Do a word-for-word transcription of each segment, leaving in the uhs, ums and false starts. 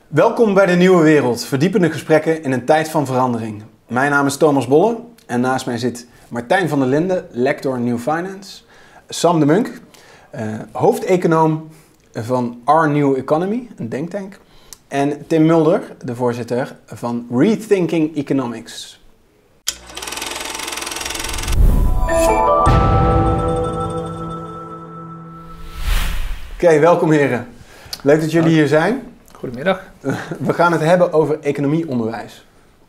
Welkom bij de Nieuwe Wereld, verdiepende gesprekken in een tijd van verandering. Mijn naam is Thomas Bolle en naast mij zit Martijn van der Linden, lector New Finance, Sam de Munk, uh, hoofdeconoom van Our New Economy, een denktank, en Tim Mulder, de voorzitter van Rethinking Economics. Oké, okay, welkom heren. Leuk dat jullie hier zijn. Goedemiddag. We gaan het hebben over economieonderwijs.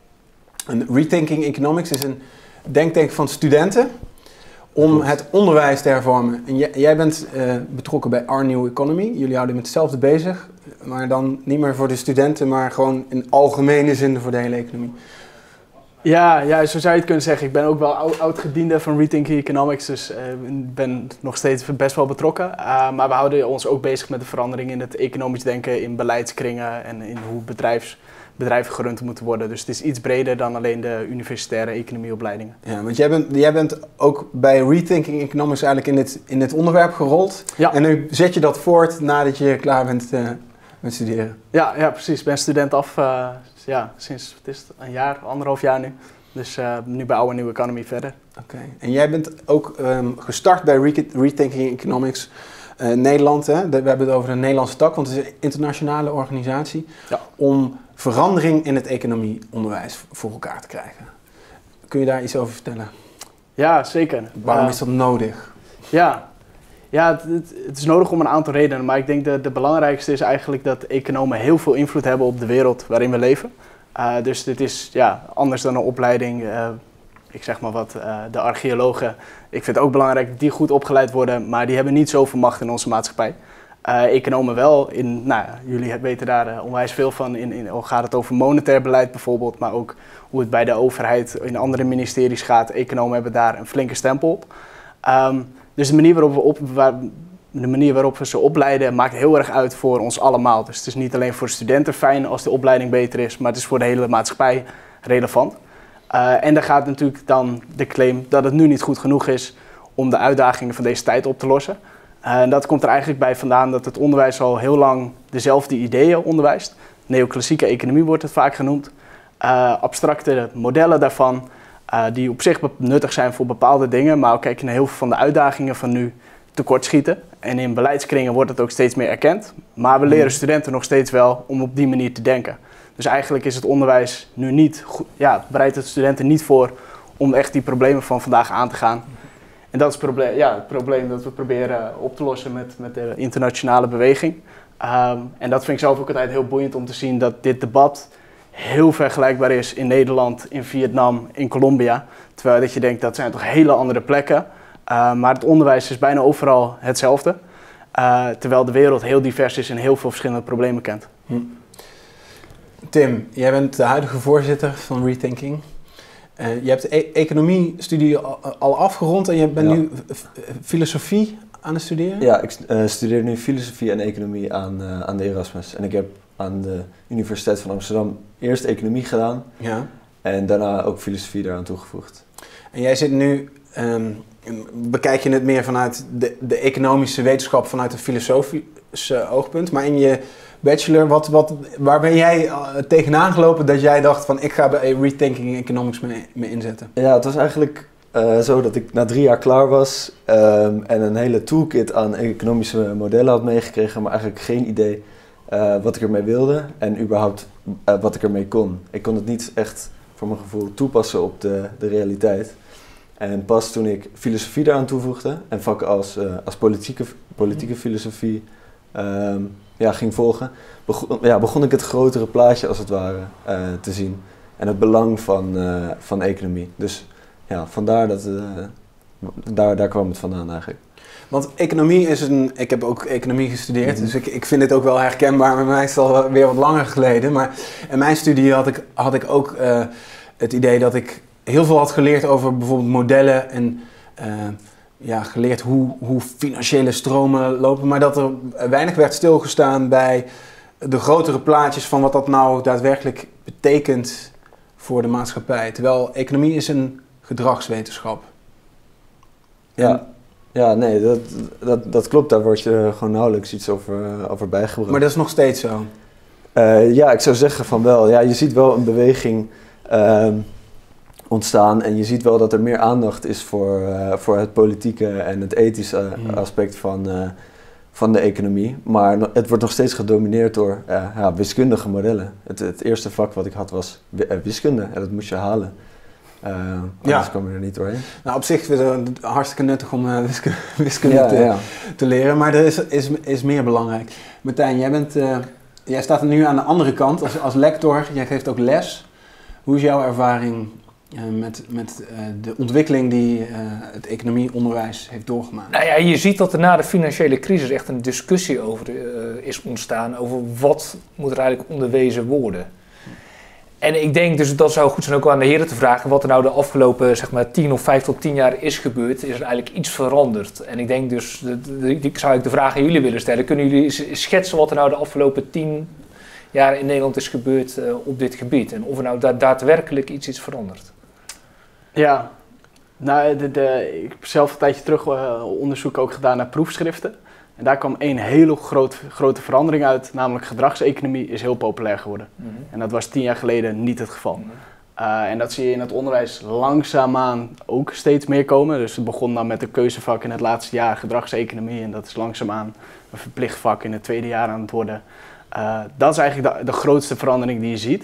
En Rethinking Economics is een denktank van studenten om het onderwijs te hervormen. En jij, jij bent uh, betrokken bij Our New Economy. Jullie houden met hetzelfde bezig, maar dan niet meer voor de studenten, maar gewoon in algemene zin voor de hele economie. Ja, ja, zo zou je het kunnen zeggen. Ik ben ook wel oud-gediende van Rethinking Economics, dus ik uh, ben nog steeds best wel betrokken. Uh, maar we houden ons ook bezig met de verandering in het economisch denken, in beleidskringen en in hoe bedrijfs, bedrijven gerund moeten worden. Dus het is iets breder dan alleen de universitaire economieopleidingen. Ja, want jij bent, jij bent ook bij Rethinking Economics eigenlijk in dit, in dit onderwerp gerold. Ja. En nu zet je dat voort nadat je klaar bent uh, met studeren. Ja, ja, precies. Ik ben student af uh, ja, sinds het is een jaar, anderhalf jaar nu. Dus uh, nu bij Our New Economy verder. Oké. Okay. En jij bent ook um, gestart bij Re Rethinking Economics uh, Nederland. Hè? De, we hebben het over een Nederlandse tak, want het is een internationale organisatie. Ja. Om verandering in het economieonderwijs voor elkaar te krijgen. Kun je daar iets over vertellen? Ja, zeker. Waarom uh, is dat nodig? Ja, ja het, het, het is nodig om een aantal redenen. Maar ik denk dat de belangrijkste is eigenlijk dat economen heel veel invloed hebben op de wereld waarin we leven. Uh, dus dit is ja, anders dan een opleiding. Uh, ik zeg maar wat, uh, de archeologen. Ik vind het ook belangrijk dat die goed opgeleid worden, maar die hebben niet zoveel macht in onze maatschappij. Uh, economen wel. In, nou, jullie weten daar uh, onwijs veel van. In, in, al gaat het over monetair beleid bijvoorbeeld, maar ook hoe het bij de overheid in andere ministeries gaat. Economen hebben daar een flinke stempel op. Um, dus de manier waarop we op, waar, de manier waarop we ze opleiden maakt heel erg uit voor ons allemaal. Dus het is niet alleen voor studenten fijn als de opleiding beter is, maar het is voor de hele maatschappij relevant. Uh, en daar gaat natuurlijk dan de claim dat het nu niet goed genoeg is om de uitdagingen van deze tijd op te lossen. Uh, en dat komt er eigenlijk bij vandaan dat het onderwijs al heel lang dezelfde ideeën onderwijst. Neoclassieke economie wordt het vaak genoemd. Uh, abstracte modellen daarvan, uh, die op zich nuttig zijn voor bepaalde dingen, maar ook kijk je naar heel veel van de uitdagingen van nu tekortschieten. En in beleidskringen wordt het ook steeds meer erkend. Maar we leren studenten nog steeds wel om op die manier te denken. Dus eigenlijk is het onderwijs nu niet, ja, bereidt het studenten niet voor om echt die problemen van vandaag aan te gaan. En dat is het probleem, ja, het probleem dat we proberen op te lossen met, met de internationale beweging. Um, en dat vind ik zelf ook altijd heel boeiend om te zien dat dit debat heel vergelijkbaar is in Nederland, in Vietnam, in Colombia. Terwijl dat je denkt dat zijn toch hele andere plekken. Uh, maar het onderwijs is bijna overal hetzelfde. Uh, terwijl de wereld heel divers is en heel veel verschillende problemen kent. Hm. Tim, jij bent de huidige voorzitter van Rethinking. Uh, je hebt de e economie-studie al, al afgerond en je bent ja. nu filosofie aan het studeren? Ja, ik uh, studeer nu filosofie en economie aan, uh, aan de Erasmus. En ik heb aan de Universiteit van Amsterdam eerst economie gedaan ja. en daarna ook filosofie daaraan toegevoegd. En jij zit nu, um, bekijk je het meer vanuit de, de economische wetenschap vanuit een filosofisch uh, oogpunt, maar in je bachelor, wat, wat, waar ben jij uh, tegenaan gelopen dat jij dacht van ik ga bij Rethinking Economics mee, mee inzetten? Ja, het was eigenlijk uh, zo dat ik na drie jaar klaar was um, en een hele toolkit aan economische modellen had meegekregen, maar eigenlijk geen idee uh, wat ik ermee wilde en überhaupt uh, wat ik ermee kon. Ik kon het niet echt voor mijn gevoel toepassen op de, de realiteit. En pas toen ik filosofie daaraan toevoegde en vakken als, uh, als politieke, politieke filosofie um, ja, ging volgen, begon, ja, begon ik het grotere plaatje als het ware uh, te zien. En het belang van, uh, van economie. Dus ja, vandaar dat, uh, daar, daar kwam het vandaan eigenlijk. Want economie is een, ik heb ook economie gestudeerd, mm-hmm. dus ik, ik vind het ook wel herkenbaar, maar mij is het al weer wat langer geleden. Maar in mijn studie had ik, had ik ook uh, het idee dat ik heel veel had geleerd over bijvoorbeeld modellen en uh, ja, geleerd hoe, hoe financiële stromen lopen, maar dat er weinig werd stilgestaan bij de grotere plaatjes van wat dat nou daadwerkelijk betekent voor de maatschappij. Terwijl economie is een gedragswetenschap. Ja, ja nee, dat, dat, dat klopt. Daar wordt je gewoon nauwelijks iets over, over bijgebracht. Maar dat is nog steeds zo? Uh, ja, ik zou zeggen van wel. Ja, je ziet wel een beweging uh, ontstaan en je ziet wel dat er meer aandacht is voor, uh, voor het politieke en het ethische mm. aspect van, uh, van de economie. Maar het wordt nog steeds gedomineerd door uh, ja, wiskundige modellen. Het, het eerste vak wat ik had was wiskunde en dat moest je halen. Uh, anders ja. kwam je er niet doorheen. Nou, op zich is het hartstikke nuttig om uh, wiskunde, wiskunde ja, te, ja. te leren, maar er is, is, is meer belangrijk. Martijn, jij, bent, uh, jij staat er nu aan de andere kant als, als lector. Jij geeft ook les. Hoe is jouw ervaring uh, met, met uh, de ontwikkeling die uh, het economieonderwijs heeft doorgemaakt? Nou ja, je ziet dat er na de financiële crisis echt een discussie over uh, is ontstaan over wat moet er eigenlijk onderwezen worden. En ik denk dus dat zou goed zijn ook aan de heren te vragen wat er nou de afgelopen zeg maar tien of vijf tot tien jaar is gebeurd. Is er eigenlijk iets veranderd? En ik denk dus, de, de, ik zou ik de vraag aan jullie willen stellen. Kunnen jullie schetsen wat er nou de afgelopen tien jaar in Nederland is gebeurd uh, op dit gebied? En of er nou da- daadwerkelijk iets is veranderd? Ja, nou, de, de, ik heb zelf een tijdje terug uh, onderzoek ook gedaan naar proefschriften. En daar kwam één hele groot, grote verandering uit, namelijk gedragseconomie is heel populair geworden. Mm-hmm. En dat was tien jaar geleden niet het geval. Mm-hmm. Uh, en dat zie je in het onderwijs langzaamaan ook steeds meer komen. Dus het begon dan met een keuzevak in het laatste jaar, gedragseconomie. En dat is langzaamaan een verplicht vak in het tweede jaar aan het worden. Uh, dat is eigenlijk de, de grootste verandering die je ziet.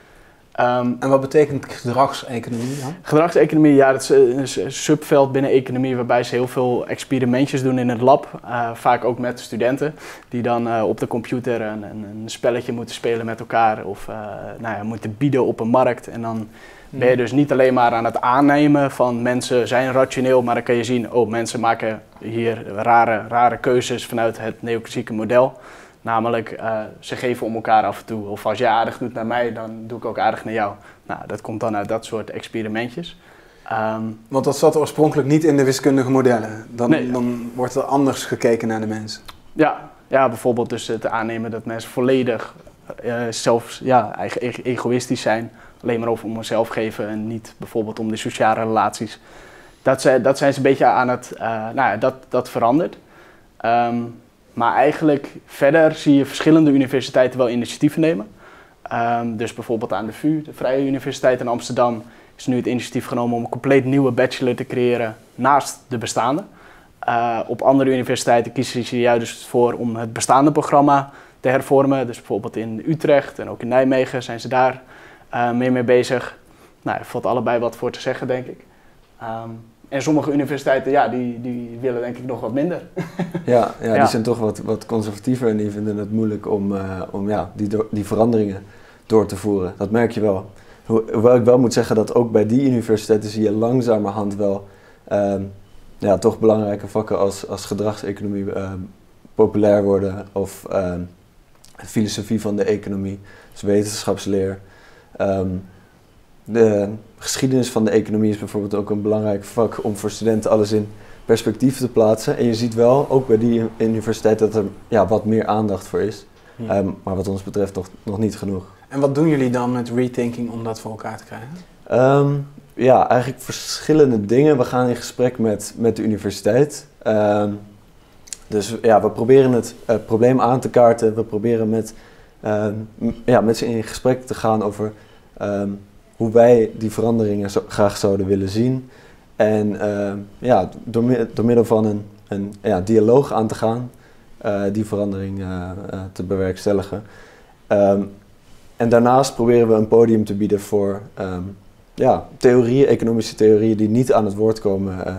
Um, en wat betekent gedragseconomie dan? Gedragseconomie, ja, dat is een subveld binnen economie waarbij ze heel veel experimentjes doen in het lab. Uh, vaak ook met studenten die dan uh, op de computer een, een, een spelletje moeten spelen met elkaar of uh, nou ja, moeten bieden op een markt. En dan ben je dus niet alleen maar aan het aannemen van mensen zijn rationeel, maar dan kan je zien, oh, mensen maken hier rare, rare keuzes vanuit het neoclassieke model. Namelijk, uh, ze geven om elkaar af en toe. Of als jij aardig doet naar mij, dan doe ik ook aardig naar jou. Nou, dat komt dan uit dat soort experimentjes. Um, Want dat zat oorspronkelijk niet in de wiskundige modellen. Dan, nee. dan wordt er anders gekeken naar de mensen. Ja, ja bijvoorbeeld dus het aannemen dat mensen volledig uh, zelfs ja, eigen, e- egoïstisch zijn. Alleen maar over om onszelf geven en niet bijvoorbeeld om de sociale relaties. Dat, ze, dat zijn ze een beetje aan het... Uh, nou ja, dat, dat verandert. Um, Maar eigenlijk verder zie je verschillende universiteiten wel initiatieven nemen. Um, dus bijvoorbeeld aan de V U, de Vrije Universiteit in Amsterdam, is nu het initiatief genomen om een compleet nieuwe bachelor te creëren naast de bestaande. Uh, op andere universiteiten kiezen ze juist voor om het bestaande programma te hervormen. Dus bijvoorbeeld in Utrecht en ook in Nijmegen zijn ze daar uh, meer mee bezig. Nou, er valt allebei wat voor te zeggen, denk ik. Um, En sommige universiteiten, ja, die, die willen denk ik nog wat minder. Ja, ja, ja. die zijn toch wat, wat conservatiever en die vinden het moeilijk om, uh, om ja, die, do- die veranderingen door te voeren. Dat merk je wel. Ho- hoewel ik wel moet zeggen dat ook bij die universiteiten zie je langzamerhand wel uh, ja, toch belangrijke vakken als, als gedragseconomie uh, populair worden. Of uh, filosofie van de economie, dus wetenschapsleer. Um, de geschiedenis van de economie is bijvoorbeeld ook een belangrijk vak om voor studenten alles in perspectief te plaatsen. En je ziet wel, ook bij die universiteit, dat er ja, wat meer aandacht voor is. Ja. Um, maar wat ons betreft nog, nog niet genoeg. En wat doen jullie dan met rethinking om dat voor elkaar te krijgen? Um, ja, eigenlijk verschillende dingen. We gaan in gesprek met, met de universiteit. Um, dus ja, we proberen het uh, probleem aan te kaarten. We proberen met, uh, m- ja, met ze in gesprek te gaan over um, hoe wij die veranderingen zo graag zouden willen zien. En uh, ja, door, door middel van een, een ja, dialoog aan te gaan, uh, die verandering uh, uh, te bewerkstelligen. Um, en daarnaast proberen we een podium te bieden voor um, ja, theorieën, economische theorieën die niet aan het woord komen uh,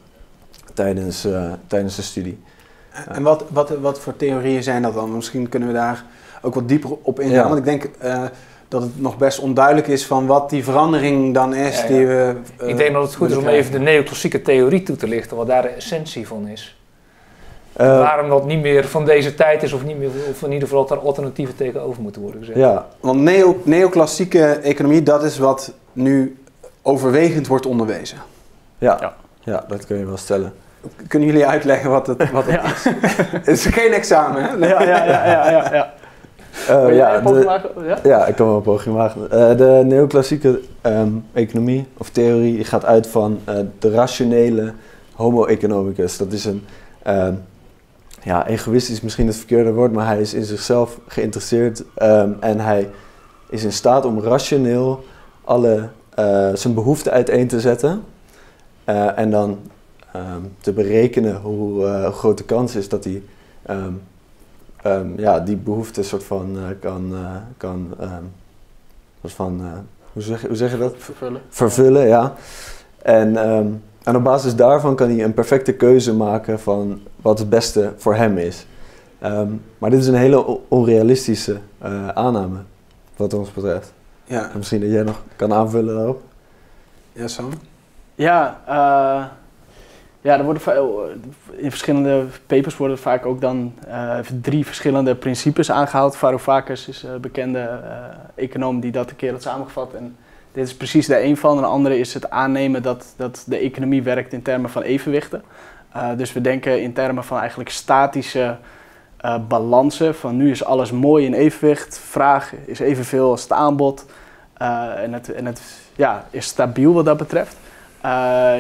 tijdens, uh, tijdens de studie. En wat, wat, wat voor theorieën zijn dat dan? Misschien kunnen we daar ook wat dieper op ingaan. Ja. Want ik denk uh, dat het nog best onduidelijk is van wat die verandering dan is. Ja, ja. Die we, uh, ik denk dat het goed is om even de neoclassieke theorie toe te lichten, wat daar de essentie van is. Uh, waarom dat niet meer van deze tijd is, of, niet meer, of in ieder geval dat er alternatieven tegenover moeten worden gezet. Ja, want neo, neoclassieke economie, dat is wat nu overwegend wordt onderwezen. Ja, ja. ja dat kun je wel stellen. Kunnen jullie uitleggen wat het, wat het ja. is? Het is geen examen, hè? Ja, ja, ja, ja, ja, ja. Uh, ja, de, ja? ja, ik kan wel een poging wagen. Uh, de neoclassieke um, economie of theorie gaat uit van uh, de rationele homo economicus. Dat is een uh, ja, egoïstisch is misschien het verkeerde woord, maar hij is in zichzelf geïnteresseerd um, en hij is in staat om rationeel alle, uh, zijn behoeften uiteen te zetten uh, en dan um, te berekenen hoe uh, groot de kans is dat hij um, um, ja, die behoeften soort van uh, kan, uh, kan um, soort van, uh, hoe, zeg, hoe zeg je dat? Vervullen. Vervullen, ja. En, um, en op basis daarvan kan hij een perfecte keuze maken van wat het beste voor hem is. Um, maar dit is een hele onrealistische uh, aanname, wat ons betreft. Ja. En misschien dat jij nog kan aanvullen daarop. Ja, Sam? Ja, uh, ja, er worden in verschillende papers worden vaak ook dan uh, drie verschillende principes aangehaald. Varoufakis is een bekende uh, econoom die dat een keer had samengevat. En dit is precies de een van. En de andere is het aannemen dat, dat de economie werkt in termen van evenwichten. Uh, dus we denken in termen van eigenlijk statische uh, balansen. Van nu is alles mooi in evenwicht. Vraag is evenveel als het aanbod. Uh, en het, en het ja, is stabiel wat dat betreft. Uh,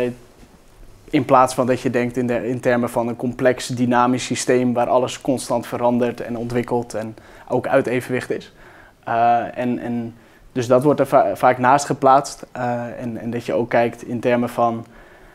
in plaats van dat je denkt in, de, in termen van een complex dynamisch systeem waar alles constant verandert en ontwikkelt en ook uit evenwicht is. Uh, en, en dus dat wordt er va- vaak naast geplaatst. Uh, en, en dat je ook kijkt in termen van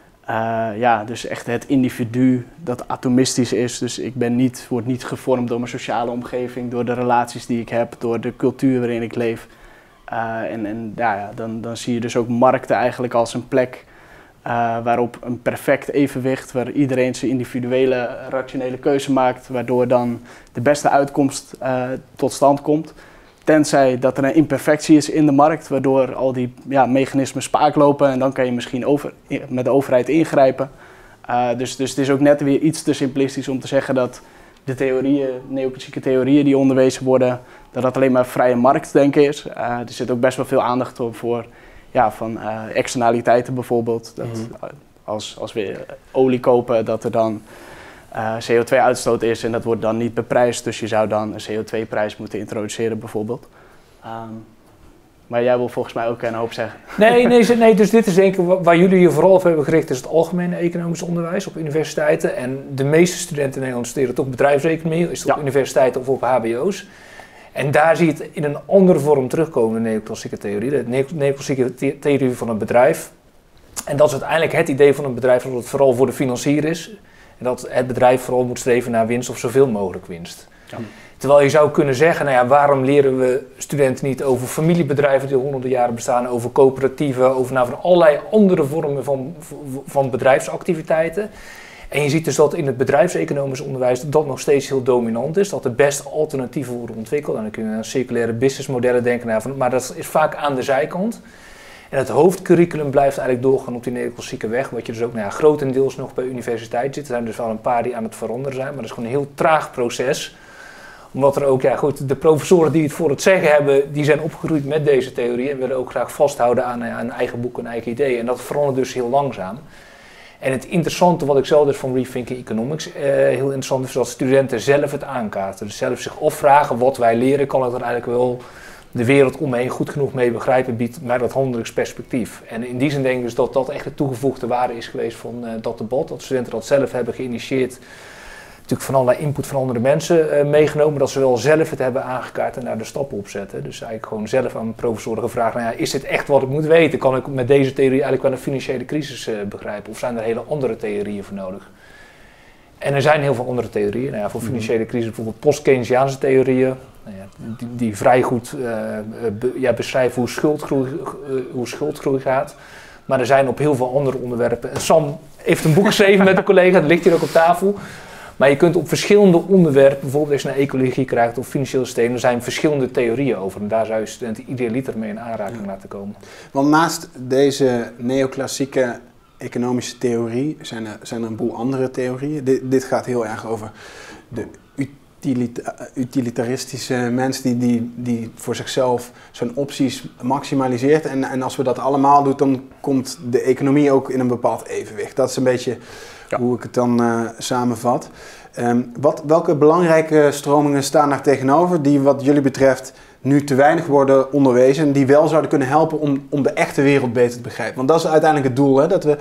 uh, ja, dus echt het individu dat atomistisch is. Dus ik ben niet, word niet gevormd door mijn sociale omgeving, door de relaties die ik heb, door de cultuur waarin ik leef. Uh, en en ja, ja, dan, dan zie je dus ook markten eigenlijk als een plek uh, waarop een perfect evenwicht, waar iedereen zijn individuele rationele keuze maakt, waardoor dan de beste uitkomst uh, tot stand komt. Tenzij dat er een imperfectie is in de markt, waardoor al die ja, mechanismen spaak lopen en dan kan je misschien over, met de overheid ingrijpen. Uh, dus, dus het is ook net weer iets te simplistisch om te zeggen dat de theorieën, neoclassieke theorieën die onderwezen worden, dat dat alleen maar vrije marktdenken is. Uh, er zit ook best wel veel aandacht op voor ja, van, uh, externaliteiten bijvoorbeeld. Dat Mm-hmm. als, als we olie kopen, dat er dan uh, C O twee uitstoot is en dat wordt dan niet beprijsd. Dus je zou dan een C O twee prijs moeten introduceren bijvoorbeeld. Um, maar jij wil volgens mij ook een hoop zeggen. Nee, nee, nee, dus dit is denk ik waar jullie je vooral op hebben gericht, is het algemene economisch onderwijs op universiteiten. En de meeste studenten in Nederland studeren toch bedrijfseconomie, is het op Ja. universiteiten of op H B O's. En daar zie je het in een andere vorm terugkomen in de neoclassieke theorie, de neo- neoclassieke the- theorie van een bedrijf. En dat is uiteindelijk het idee van een bedrijf dat het vooral voor de financier is. En dat het bedrijf vooral moet streven naar winst of zoveel mogelijk winst. Ja. Terwijl je zou kunnen zeggen, nou ja, waarom leren we studenten niet over familiebedrijven die honderden jaren bestaan, over coöperatieven, over nou, van allerlei andere vormen van, van bedrijfsactiviteiten. En je ziet dus dat in het bedrijfseconomisch onderwijs dat nog steeds heel dominant is, dat er best alternatieven worden ontwikkeld. En dan kun je aan circulaire businessmodellen denken, nou, van, maar dat is vaak aan de zijkant. En het hoofdcurriculum blijft eigenlijk doorgaan op die neoclassieke weg, wat je dus ook nou ja, grotendeels nog bij universiteit ziet. Er zijn dus wel een paar die aan het veranderen zijn, maar dat is gewoon een heel traag proces. Omdat er ook, ja goed, de professoren die het voor het zeggen hebben, die zijn opgegroeid met deze theorie en willen ook graag vasthouden aan, aan eigen boek en eigen ideeën. En dat verandert dus heel langzaam. En het interessante wat ik zelf dus van Rethinking Economics eh, heel interessant is, dat studenten zelf het aankaarten. Dus zelf zich afvragen wat wij leren, kan het er eigenlijk wel de wereld om me heen goed genoeg mee begrijpen, biedt mij dat handelingsperspectief. En in die zin denk ik dus dat dat echt de toegevoegde waarde is geweest van uh, dat debat. Dat studenten dat zelf hebben geïnitieerd. Natuurlijk van allerlei input van andere mensen uh, meegenomen, dat ze wel zelf het hebben aangekaart en daar de stappen op zetten. Dus eigenlijk gewoon zelf aan professoren gevraagd, nou ja, is dit echt wat ik moet weten? Kan ik met deze theorie eigenlijk wel een financiële crisis uh, begrijpen? Of zijn er hele andere theorieën voor nodig? En er zijn heel veel andere theorieën. Nou ja, voor financiële crisis bijvoorbeeld post-Keynesiaanse theorieën, nou ja, die, die vrij goed uh, be, ja, beschrijven hoe schuldgroei, uh, hoe schuldgroei gaat. Maar er zijn op heel veel andere onderwerpen. En Sam heeft een boek geschreven met een collega, dat ligt hier ook op tafel. Maar je kunt op verschillende onderwerpen, bijvoorbeeld als je naar ecologie krijgt of financieel systeem, er zijn verschillende theorieën over. En daar zou je studenten idealiter mee in aanraking Ja. laten komen. Want naast deze neoclassieke economische theorie zijn er, zijn er een boel andere theorieën. Dit, dit gaat heel erg over de utilita- utilitaristische mens die, die, die voor zichzelf zijn opties maximaliseert. En, en als we dat allemaal doen, dan komt de economie ook in een bepaald evenwicht. Dat is een beetje ja. hoe ik het dan uh, samenvat. Um, wat, welke belangrijke stromingen staan daar tegenover die wat jullie betreft nu te weinig worden onderwezen, die wel zouden kunnen helpen om, om de echte wereld beter te begrijpen? Want dat is uiteindelijk het doel, hè? Dat we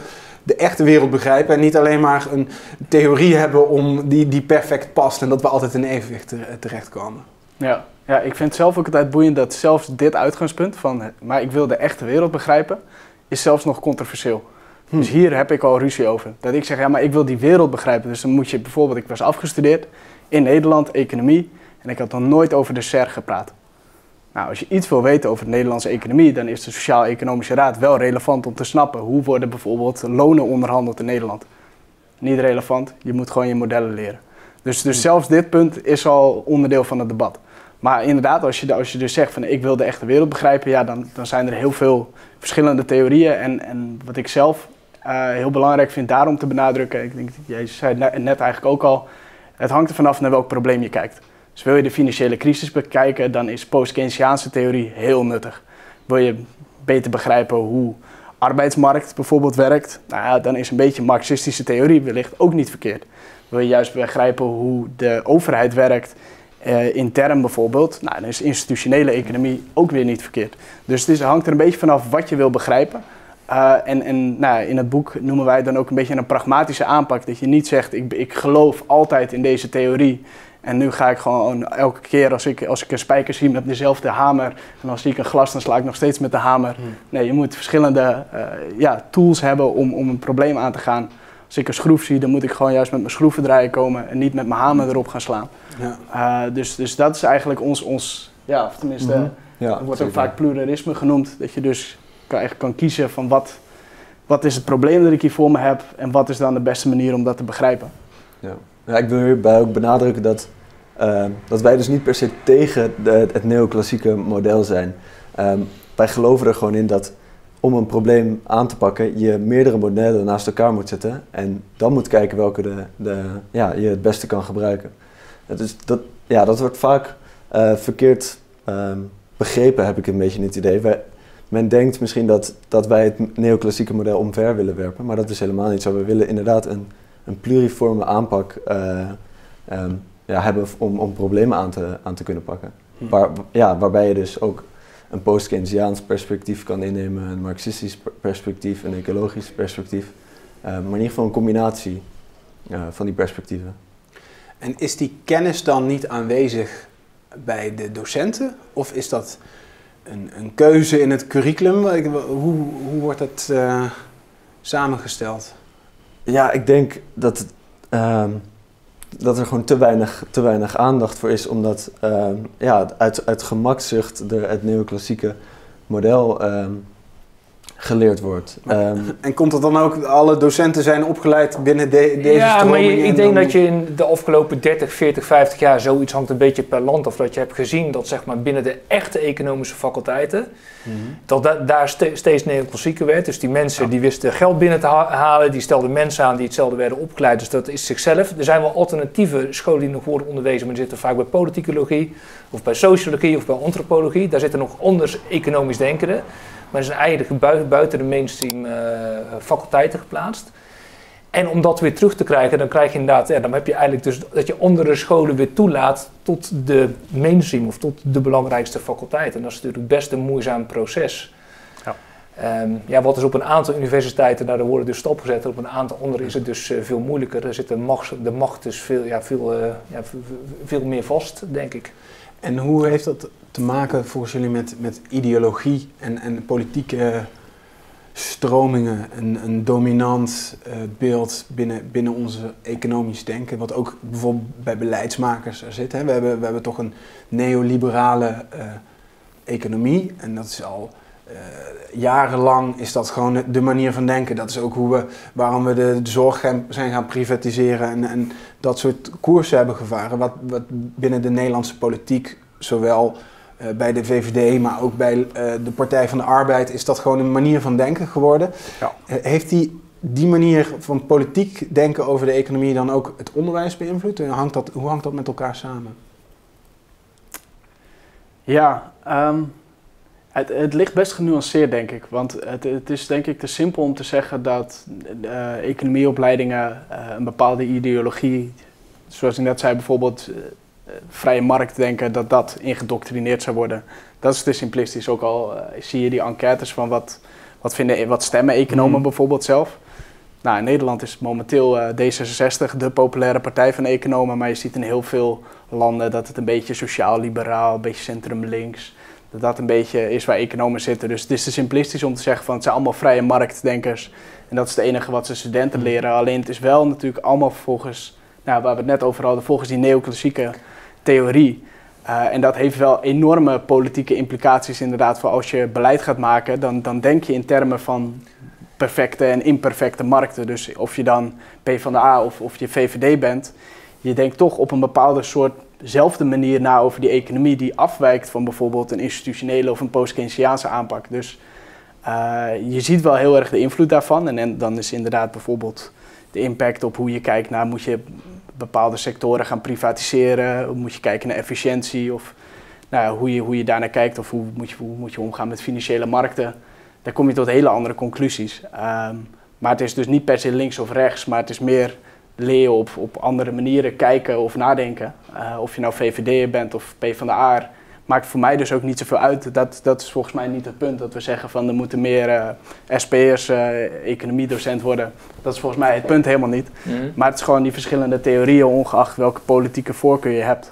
de echte wereld begrijpen en niet alleen maar een theorie hebben om die, die perfect past en dat we altijd in evenwicht terechtkomen. Ja. ja, ik vind zelf ook altijd boeiend dat zelfs dit uitgangspunt van, maar ik wil de echte wereld begrijpen, is zelfs nog controversieel. Hm. Dus hier heb ik al ruzie over. Dat ik zeg, ja, maar ik wil die wereld begrijpen. Dus dan moet je bijvoorbeeld, ik was afgestudeerd in Nederland, economie, en ik had nog nooit over de S E R gepraat. Nou, als je iets wil weten over de Nederlandse economie, dan is de Sociaal-Economische Raad wel relevant om te snappen. Hoe worden bijvoorbeeld lonen onderhandeld in Nederland? Niet relevant, je moet gewoon je modellen leren. Dus, dus zelfs dit punt is al onderdeel van het debat. Maar inderdaad, als je, als je dus zegt van ik wil de echte wereld begrijpen, ja, dan, dan zijn er heel veel verschillende theorieën. En, en wat ik zelf uh, heel belangrijk vind daarom te benadrukken, ik denk, jij zei net eigenlijk ook al, het hangt er vanaf naar welk probleem je kijkt. Dus wil je de financiële crisis bekijken, dan is post-Keynesiaanse theorie heel nuttig. Wil je beter begrijpen hoe arbeidsmarkt bijvoorbeeld werkt, nou ja, dan is een beetje marxistische theorie wellicht ook niet verkeerd. Wil je juist begrijpen hoe de overheid werkt, uh, intern bijvoorbeeld, nou, dan is institutionele economie ook weer niet verkeerd. Dus het is, hangt er een beetje vanaf wat je wil begrijpen. Uh, en en nou, in het boek noemen wij dan ook een beetje een pragmatische aanpak. Dat je niet zegt, ik, ik geloof altijd in deze theorie. En nu ga ik gewoon elke keer als ik, als ik een spijker zie met dezelfde hamer. En als zie ik een glas, dan sla ik nog steeds met de hamer. Hmm. Nee, je moet verschillende uh, ja, tools hebben om, om een probleem aan te gaan. Als ik een schroef zie, dan moet ik gewoon juist met mijn schroevendraaier komen. En niet met mijn hamer erop gaan slaan. Ja. Uh, dus, dus dat is eigenlijk ons, ons ja, of tenminste, mm-hmm. ja, er wordt ook vaak pluralisme genoemd. Dat je dus kan, echt kan kiezen van wat, wat is het probleem dat ik hier voor me heb. En wat is dan de beste manier om dat te begrijpen. Ja, ja ik wil hierbij ook benadrukken dat... Uh, dat wij dus niet per se tegen de, het neoclassieke model zijn. Um, wij geloven er gewoon in dat om een probleem aan te pakken, je meerdere modellen naast elkaar moet zetten en dan moet kijken welke de, de, ja, je het beste kan gebruiken. Dus dat, ja, dat wordt vaak uh, verkeerd um, begrepen, heb ik een beetje het idee. Wij, men denkt misschien dat, dat wij het neoclassieke model omver willen werpen, maar dat is helemaal niet zo. We willen inderdaad een, een pluriforme aanpak uh, um, Ja, hebben om, om problemen aan te, aan te kunnen pakken. Hm. Waar, ja, waarbij je dus ook een post-Keynesiaans perspectief kan innemen, een marxistisch perspectief, een ecologisch perspectief. Uh, maar in ieder geval een combinatie uh, van die perspectieven. En is die kennis dan niet aanwezig bij de docenten? Of is dat een, een keuze in het curriculum? Hoe, hoe wordt het uh, samengesteld? Ja, ik denk dat... Het, uh, dat er gewoon te weinig, te weinig aandacht voor is, omdat uh, ja, uit, uit gemakzucht de, het neoclassieke model uh, geleerd wordt. Um, en komt dat dan ook, alle docenten zijn opgeleid binnen de, deze ja, stroming? Ja, maar je, ik denk dan... dat je in de afgelopen dertig, veertig, vijftig jaar, zoiets hangt een beetje per land af, dat je hebt gezien dat zeg maar binnen de echte economische faculteiten, mm-hmm. dat da- daar ste- steeds neoclassieker werd. Dus die mensen ja. die wisten geld binnen te ha- halen, die stelden mensen aan die hetzelfde werden opgeleid, dus dat is zichzelf. Er zijn wel alternatieve scholen die nog worden onderwezen, maar die zitten vaak bij politicologie, of bij sociologie, of bij antropologie. Daar zitten nog anders economisch denkenden. Maar ze zijn eigenlijk buiten, buiten de mainstream uh, faculteiten geplaatst. En om dat weer terug te krijgen, dan krijg je inderdaad, ja, dan heb je eigenlijk dus dat je andere scholen weer toelaat tot de mainstream of tot de belangrijkste faculteiten. En dat is natuurlijk best een moeizaam proces. Ja. Um, ja, wat is op een aantal universiteiten, nou, er worden dus stappen gezet, op een aantal andere is het dus uh, veel moeilijker. Er zit de macht, de macht dus veel, ja, veel, uh, ja, veel, veel meer vast, denk ik. En hoe heeft dat te maken volgens jullie met, met ideologie en, en politieke stromingen, een, een dominant uh, beeld binnen, binnen onze economisch denken, wat ook bijvoorbeeld bij beleidsmakers er zit. Hè? We, hebben, we hebben toch een neoliberale uh, economie en dat is al uh, jarenlang is dat gewoon de manier van denken. Dat is ook hoe we, waarom we de, de zorg gaan, zijn gaan privatiseren en, en dat soort koersen hebben gevaren, wat, wat binnen de Nederlandse politiek, zowel uh, bij de V V D, maar ook bij uh, de Partij van de Arbeid, is dat gewoon een manier van denken geworden. Ja. Uh, heeft die, die manier van politiek denken over de economie dan ook het onderwijs beïnvloed? Uh, hangt dat, hoe hangt dat met elkaar samen? Ja, um, het, het ligt best genuanceerd, denk ik. Want het, het is denk ik te simpel om te zeggen dat uh, economieopleidingen uh, een bepaalde ideologie, zoals ik net zei, bijvoorbeeld uh, vrije markt denken, dat dat ingedoctrineerd zou worden. Dat is te simplistisch. Ook al uh, zie je die enquêtes van wat, wat, vinden, wat stemmen economen mm. bijvoorbeeld zelf. Nou, in Nederland is momenteel uh, D zesenzestig de populaire partij van de economen, maar je ziet in heel veel landen dat het een beetje sociaal-liberaal, een beetje centrum-links, dat dat een beetje is waar economen zitten. Dus het is te simplistisch om te zeggen van het zijn allemaal vrije marktdenkers en dat is het enige wat ze studenten leren. Alleen het is wel natuurlijk allemaal volgens, nou, waar we het net over hadden, volgens die neoclassieke theorie. Uh, en dat heeft wel enorme politieke implicaties inderdaad voor als je beleid gaat maken, dan, dan denk je in termen van perfecte en imperfecte markten. Dus of je dan PvdA of, of je V V D bent, je denkt toch op een bepaalde soortzelfde manier na over die economie die afwijkt van bijvoorbeeld een institutionele of een post-Keynesiaanse aanpak. Dus uh, je ziet wel heel erg de invloed daarvan. En, en dan is inderdaad bijvoorbeeld de impact op hoe je kijkt naar, moet je bepaalde sectoren gaan privatiseren, moet je kijken naar efficiëntie of nou, hoe, je, hoe je daarnaar kijkt of hoe moet je, hoe moet je omgaan met financiële markten. Daar kom je tot hele andere conclusies. Um, maar het is dus niet per se links of rechts, maar het is meer leren op, op andere manieren kijken of nadenken. Uh, of je nou V V D'er bent of PvdA, maakt voor mij dus ook niet zoveel uit. Dat, dat is volgens mij niet het punt dat we zeggen van er moeten meer uh, S P'ers uh, economiedocent worden. Dat is volgens mij het punt helemaal niet. Mm. Maar het is gewoon die verschillende theorieën ongeacht welke politieke voorkeur je hebt.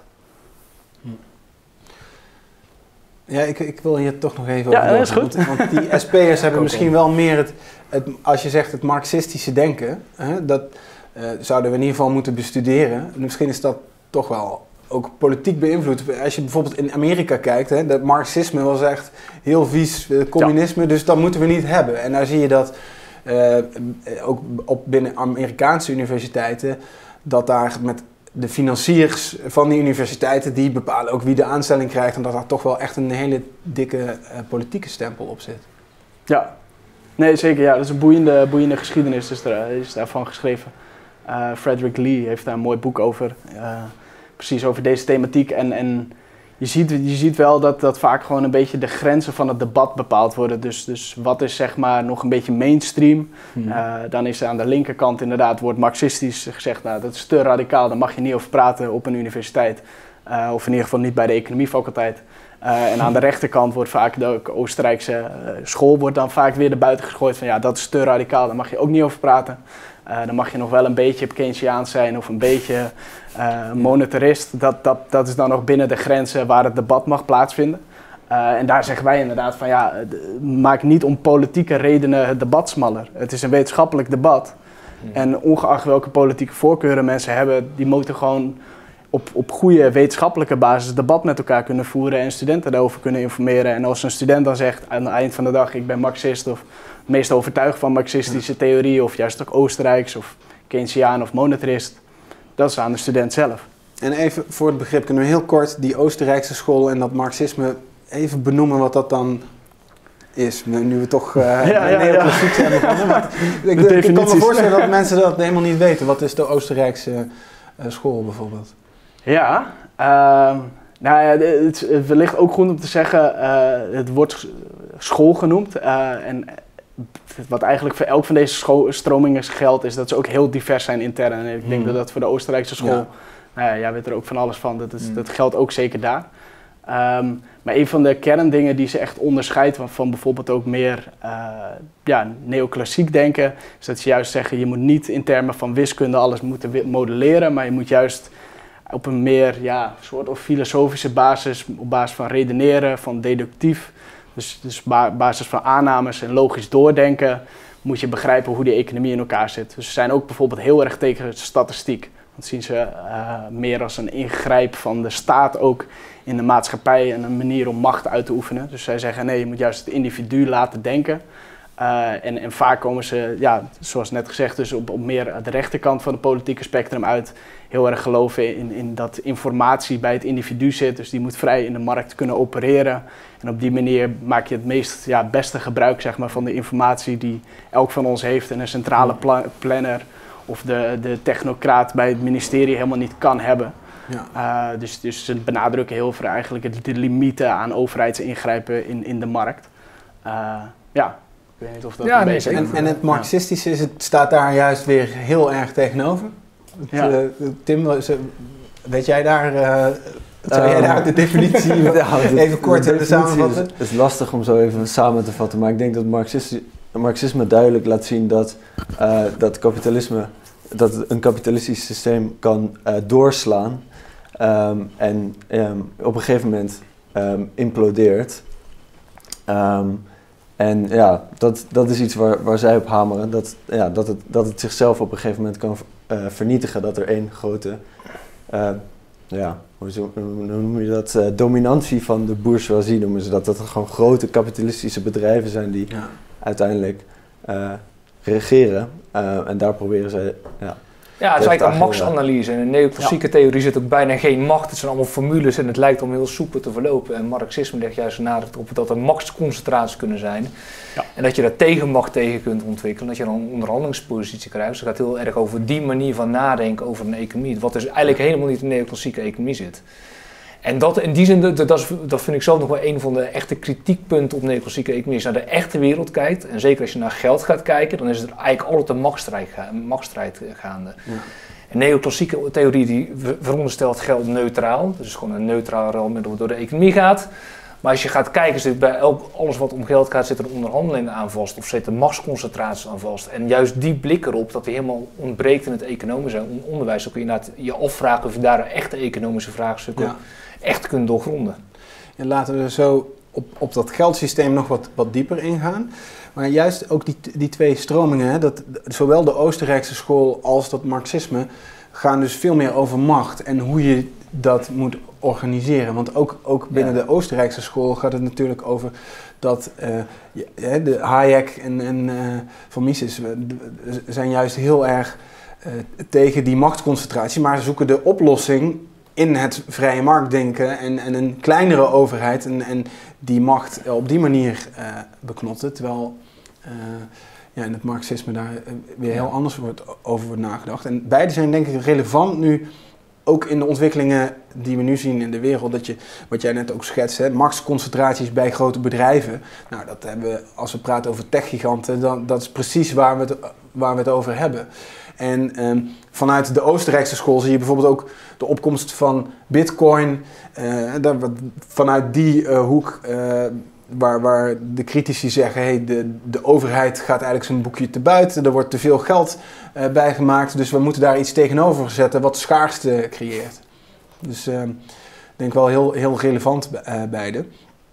Ja, ik, ik wil hier toch nog even ja, over dat is goed. Want, want die S P'ers hebben misschien wel meer het, het, als je zegt het marxistische denken, hè, dat uh, zouden we in ieder geval moeten bestuderen. Misschien is dat toch wel ook politiek beïnvloed. Als je bijvoorbeeld in Amerika kijkt, hè, dat marxisme was echt heel vies, uh, communisme, ja. Dus dat moeten we niet hebben. En daar zie je dat uh, ook op binnen Amerikaanse universiteiten, dat daar met de financiers van die universiteiten, die bepalen ook wie de aanstelling krijgt en dat daar toch wel echt een hele dikke uh, politieke stempel op zit. Ja, nee zeker. Ja, dat is een boeiende, boeiende geschiedenis is, er, is daarvan geschreven. Uh, Frederick Lee heeft daar een mooi boek over, uh, precies over deze thematiek. En, en je, ziet, je ziet wel dat, dat vaak gewoon een beetje de grenzen van het debat bepaald worden. Dus, dus wat is zeg maar nog een beetje mainstream? Hmm. Uh, dan is er aan de linkerkant inderdaad, wordt marxistisch gezegd, nou dat is te radicaal, daar mag je niet over praten op een universiteit. Uh, of in ieder geval niet bij de economiefaculteit. Uh, en aan de rechterkant wordt vaak de Oostenrijkse uh, school wordt dan vaak weer erbuiten gegooid van ja, dat is te radicaal, daar mag je ook niet over praten. Uh, dan mag je nog wel een beetje Keynesiaans zijn of een beetje uh, monetarist. Dat, dat, dat is dan nog binnen de grenzen waar het debat mag plaatsvinden. Uh, en daar zeggen wij inderdaad van ja, maak niet om politieke redenen het debat smaller. Het is een wetenschappelijk debat. Ja. En ongeacht welke politieke voorkeuren mensen hebben, die moeten gewoon op, op goede wetenschappelijke basis debat met elkaar kunnen voeren en studenten daarover kunnen informeren. En als een student dan zegt aan het eind van de dag, ik ben marxist of meest overtuigd van marxistische theorie of juist ook Oostenrijks of Keynesiaan of monetarist, dat is aan de student zelf. En even voor het begrip, kunnen we heel kort die Oostenrijkse school en dat marxisme even benoemen wat dat dan is, nu we toch uh, ja, ja, neoclassiek ja. zijn begonnen. Maar ik, ik, ik kan me voorstellen dat mensen dat helemaal niet weten. Wat is de Oostenrijkse uh, school bijvoorbeeld? Ja, uh, nou ja, het is wellicht ook goed om te zeggen, uh, het wordt school genoemd. Uh, en wat eigenlijk voor elk van deze scho- stromingen geldt, is dat ze ook heel divers zijn intern. En ik denk hmm. dat dat voor de Oostenrijkse school, ja. nou ja, jij weet er ook van alles van, dat, is, hmm. dat geldt ook zeker daar. Um, maar een van de kerndingen die ze echt onderscheidt van, van bijvoorbeeld ook meer uh, ja, neoclassiek denken, is dat ze juist zeggen, je moet niet in termen van wiskunde alles moeten modelleren, maar je moet juist op een meer ja, soort of filosofische basis, op basis van redeneren, van deductief, dus, dus ba- basis van aannames en logisch doordenken, moet je begrijpen hoe die economie in elkaar zit. Dus ze zijn ook bijvoorbeeld heel erg tegen statistiek. Dat zien ze uh, meer als een ingrijp van de staat ook in de maatschappij en een manier om macht uit te oefenen. Dus zij zeggen nee, je moet juist het individu laten denken. Uh, en, en vaak komen ze, ja, zoals net gezegd, dus op, op meer de rechterkant van het politieke spectrum uit. Heel erg geloven in, in dat informatie bij het individu zit. Dus die moet vrij in de markt kunnen opereren. En op die manier maak je het meest ja, beste gebruik zeg maar, van de informatie die elk van ons heeft. En een centrale pla- planner of de, de technocraat bij het ministerie helemaal niet kan hebben. Ja. Uh, dus, dus ze benadrukken heel veel eigenlijk de limieten aan overheidsingrijpen in, in de markt. Uh, ja, ik weet niet of dat ja, een nee, beetje... En, en het marxistische is het, staat daar juist weer heel erg tegenover. Ja. Uh, Tim, weet jij daar, uh, zou jij daar de definitie uh, ja, even kort te samenvatten? Het is, is lastig om zo even samen te vatten, maar ik denk dat marxistisch, Marxisme duidelijk laat zien dat, uh, dat kapitalisme, dat een kapitalistisch systeem kan uh, doorslaan um, en um, op een gegeven moment um, implodeert. Um, en ja, dat, dat is iets waar, waar zij op hameren, dat, ja, dat, het, dat het zichzelf op een gegeven moment kan uh, vernietigen, dat er één grote, uh, ja, hoe, zo, hoe noem je dat, uh, dominantie van de bourgeoisie noemen ze dat, dat er gewoon grote kapitalistische bedrijven zijn die ja. uiteindelijk uh, regeren uh, en daar proberen zij, ja. Ja, het is eigenlijk een machtsanalyse. En in de neoclassieke ja. theorie zit ook bijna geen macht. Het zijn allemaal formules en het lijkt om heel soepel te verlopen. En Marxisme legt juist een nadruk op dat er machtsconcentraties kunnen zijn. Ja. En dat je daar tegenmacht tegen kunt ontwikkelen. Dat je dan een onderhandelingspositie krijgt. Dus het gaat heel erg over die manier van nadenken over een economie. Wat dus eigenlijk helemaal niet in de neoclassieke economie zit. En dat, in die zin, dat, dat, is, dat vind ik zelf nog wel een van de echte kritiekpunten op neoclassieke economie. Als je naar de echte wereld kijkt, en zeker als je naar geld gaat kijken, dan is er eigenlijk altijd een machtsstrijd, machtsstrijd gaande. Ja. Een neoclassieke theorie die veronderstelt geld neutraal, dus gewoon een neutraal ruilmiddel door de economie gaat. Maar als je gaat kijken, zit bij elk, alles wat om geld gaat, zit er onderhandelingen aan vast of zit er machtsconcentraties aan vast. En juist die blik erop, dat die helemaal ontbreekt in het economische onderwijs, dan kun je je afvragen of je daar een echte economische vraagstukken ja. echt kunt doorgronden. En laten we zo op, op dat geldsysteem nog wat, wat dieper ingaan. Maar juist ook die, die twee stromingen, hè, dat, zowel de Oostenrijkse school als dat Marxisme, gaan dus veel meer over macht en hoe je dat moet organiseren. Want ook, ook binnen ja. de Oostenrijkse school gaat het natuurlijk over dat uh, de Hayek en, en uh, Van Mises zijn juist heel erg uh, tegen die machtsconcentratie, maar ze zoeken de oplossing in het vrije marktdenken en, en een kleinere overheid en, en die macht op die manier uh, beknotten, terwijl uh, ja, in het Marxisme daar weer heel anders wordt, over wordt nagedacht. En beide zijn denk ik relevant nu, ook in de ontwikkelingen die we nu zien in de wereld, dat je, wat jij net ook schetst, hè, machtsconcentraties bij grote bedrijven. Nou, dat hebben we, als we praten over techgiganten, dan, dat is precies waar we het, waar we het over hebben. En um, vanuit de Oostenrijkse school zie je bijvoorbeeld ook de opkomst van Bitcoin. Uh, dat, vanuit die uh, hoek uh, waar, waar de critici zeggen, hey, de, de overheid gaat eigenlijk zijn boekje te buiten. Er wordt te veel geld uh, bijgemaakt, dus we moeten daar iets tegenover zetten wat schaarste creëert. Dus uh, ik denk wel heel, heel relevant uh, beide.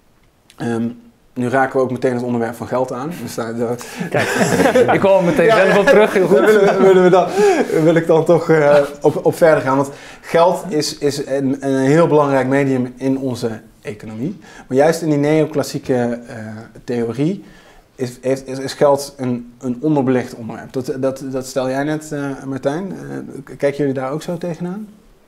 Um, Nu raken we ook meteen het onderwerp van geld aan. Dus daar, daar... Kijk, ik kwam meteen ja, zelf op terug. Heel goed. Dan willen, willen we dan, wil ik dan toch uh, op, op verder gaan. Want geld is, is een, een heel belangrijk medium in onze economie. Maar juist in die neoclassieke uh, theorie is, is, is geld een, een onderbelicht onderwerp. Dat, dat, dat stel jij net, uh, Martijn. Uh, kijken jullie daar ook zo tegenaan?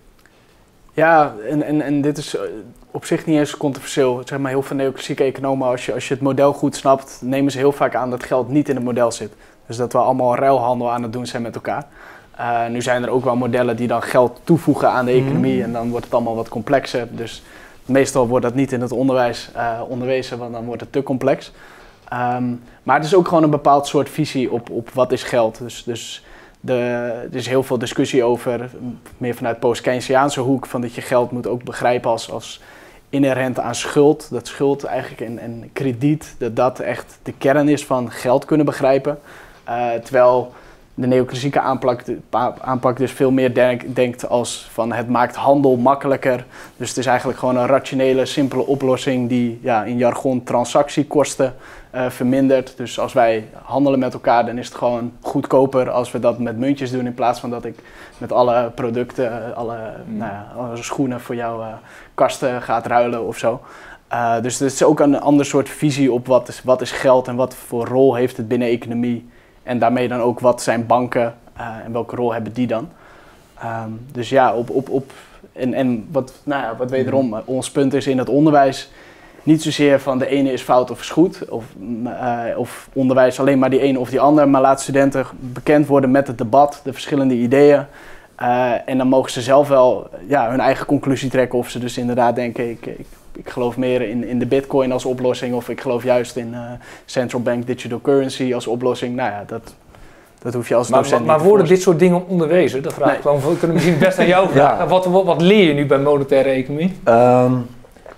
Ja, en, en, en dit is op zich niet eens controversieel. Zeg maar, heel veel neoclassieke economen, als je, als je het model goed snapt, nemen ze heel vaak aan dat geld niet in het model zit. Dus dat we allemaal ruilhandel aan het doen zijn met elkaar. Uh, nu zijn er ook wel modellen die dan geld toevoegen aan de economie mm. en dan wordt het allemaal wat complexer. Dus meestal wordt dat niet in het onderwijs uh, onderwezen, want dan wordt het te complex. Um, maar het is ook gewoon een bepaald soort visie op, op wat is geld. Dus... dus De, er is heel veel discussie over, meer vanuit post-Keynesiaanse hoek, van dat je geld moet ook begrijpen als, als inherent aan schuld. Dat schuld eigenlijk en, en krediet, dat dat echt de kern is van geld kunnen begrijpen. Uh, terwijl de neoclassieke aanpak, aanpak dus veel meer denk, denkt als van het maakt handel makkelijker. Dus het is eigenlijk gewoon een rationele, simpele oplossing die ja, in jargon transactiekosten uh, vermindert. Dus als wij handelen met elkaar, dan is het gewoon goedkoper als we dat met muntjes doen in plaats van dat ik met alle producten, alle, mm. nou ja, alle schoenen voor jouw uh, kasten gaat ruilen of zo. Uh, dus het is ook een ander soort visie op wat is, wat is geld en wat voor rol heeft het binnen economie. En daarmee dan ook wat zijn banken uh, en welke rol hebben die dan. Um, dus ja, op, op, op, en, en wat, nou ja, wat wederom, uh, ons punt is in het onderwijs niet zozeer van de ene is fout of is goed. Of, uh, of onderwijs alleen maar die ene of die ander. Maar laat studenten bekend worden met het debat, de verschillende ideeën. Uh, en dan mogen ze zelf wel ja, hun eigen conclusie trekken of ze dus inderdaad denken... Ik, ik, Ik geloof meer in, in de bitcoin als oplossing of ik geloof juist in uh, central bank digital currency als oplossing. Nou ja, dat, dat hoef je als docent maar, niet maar te worden dit soort dingen onderwezen? Dat vraag nee. ik dan. We kunnen misschien best aan jou vragen. Ja. Wat, wat, wat leer je nu bij monetaire economie? Um,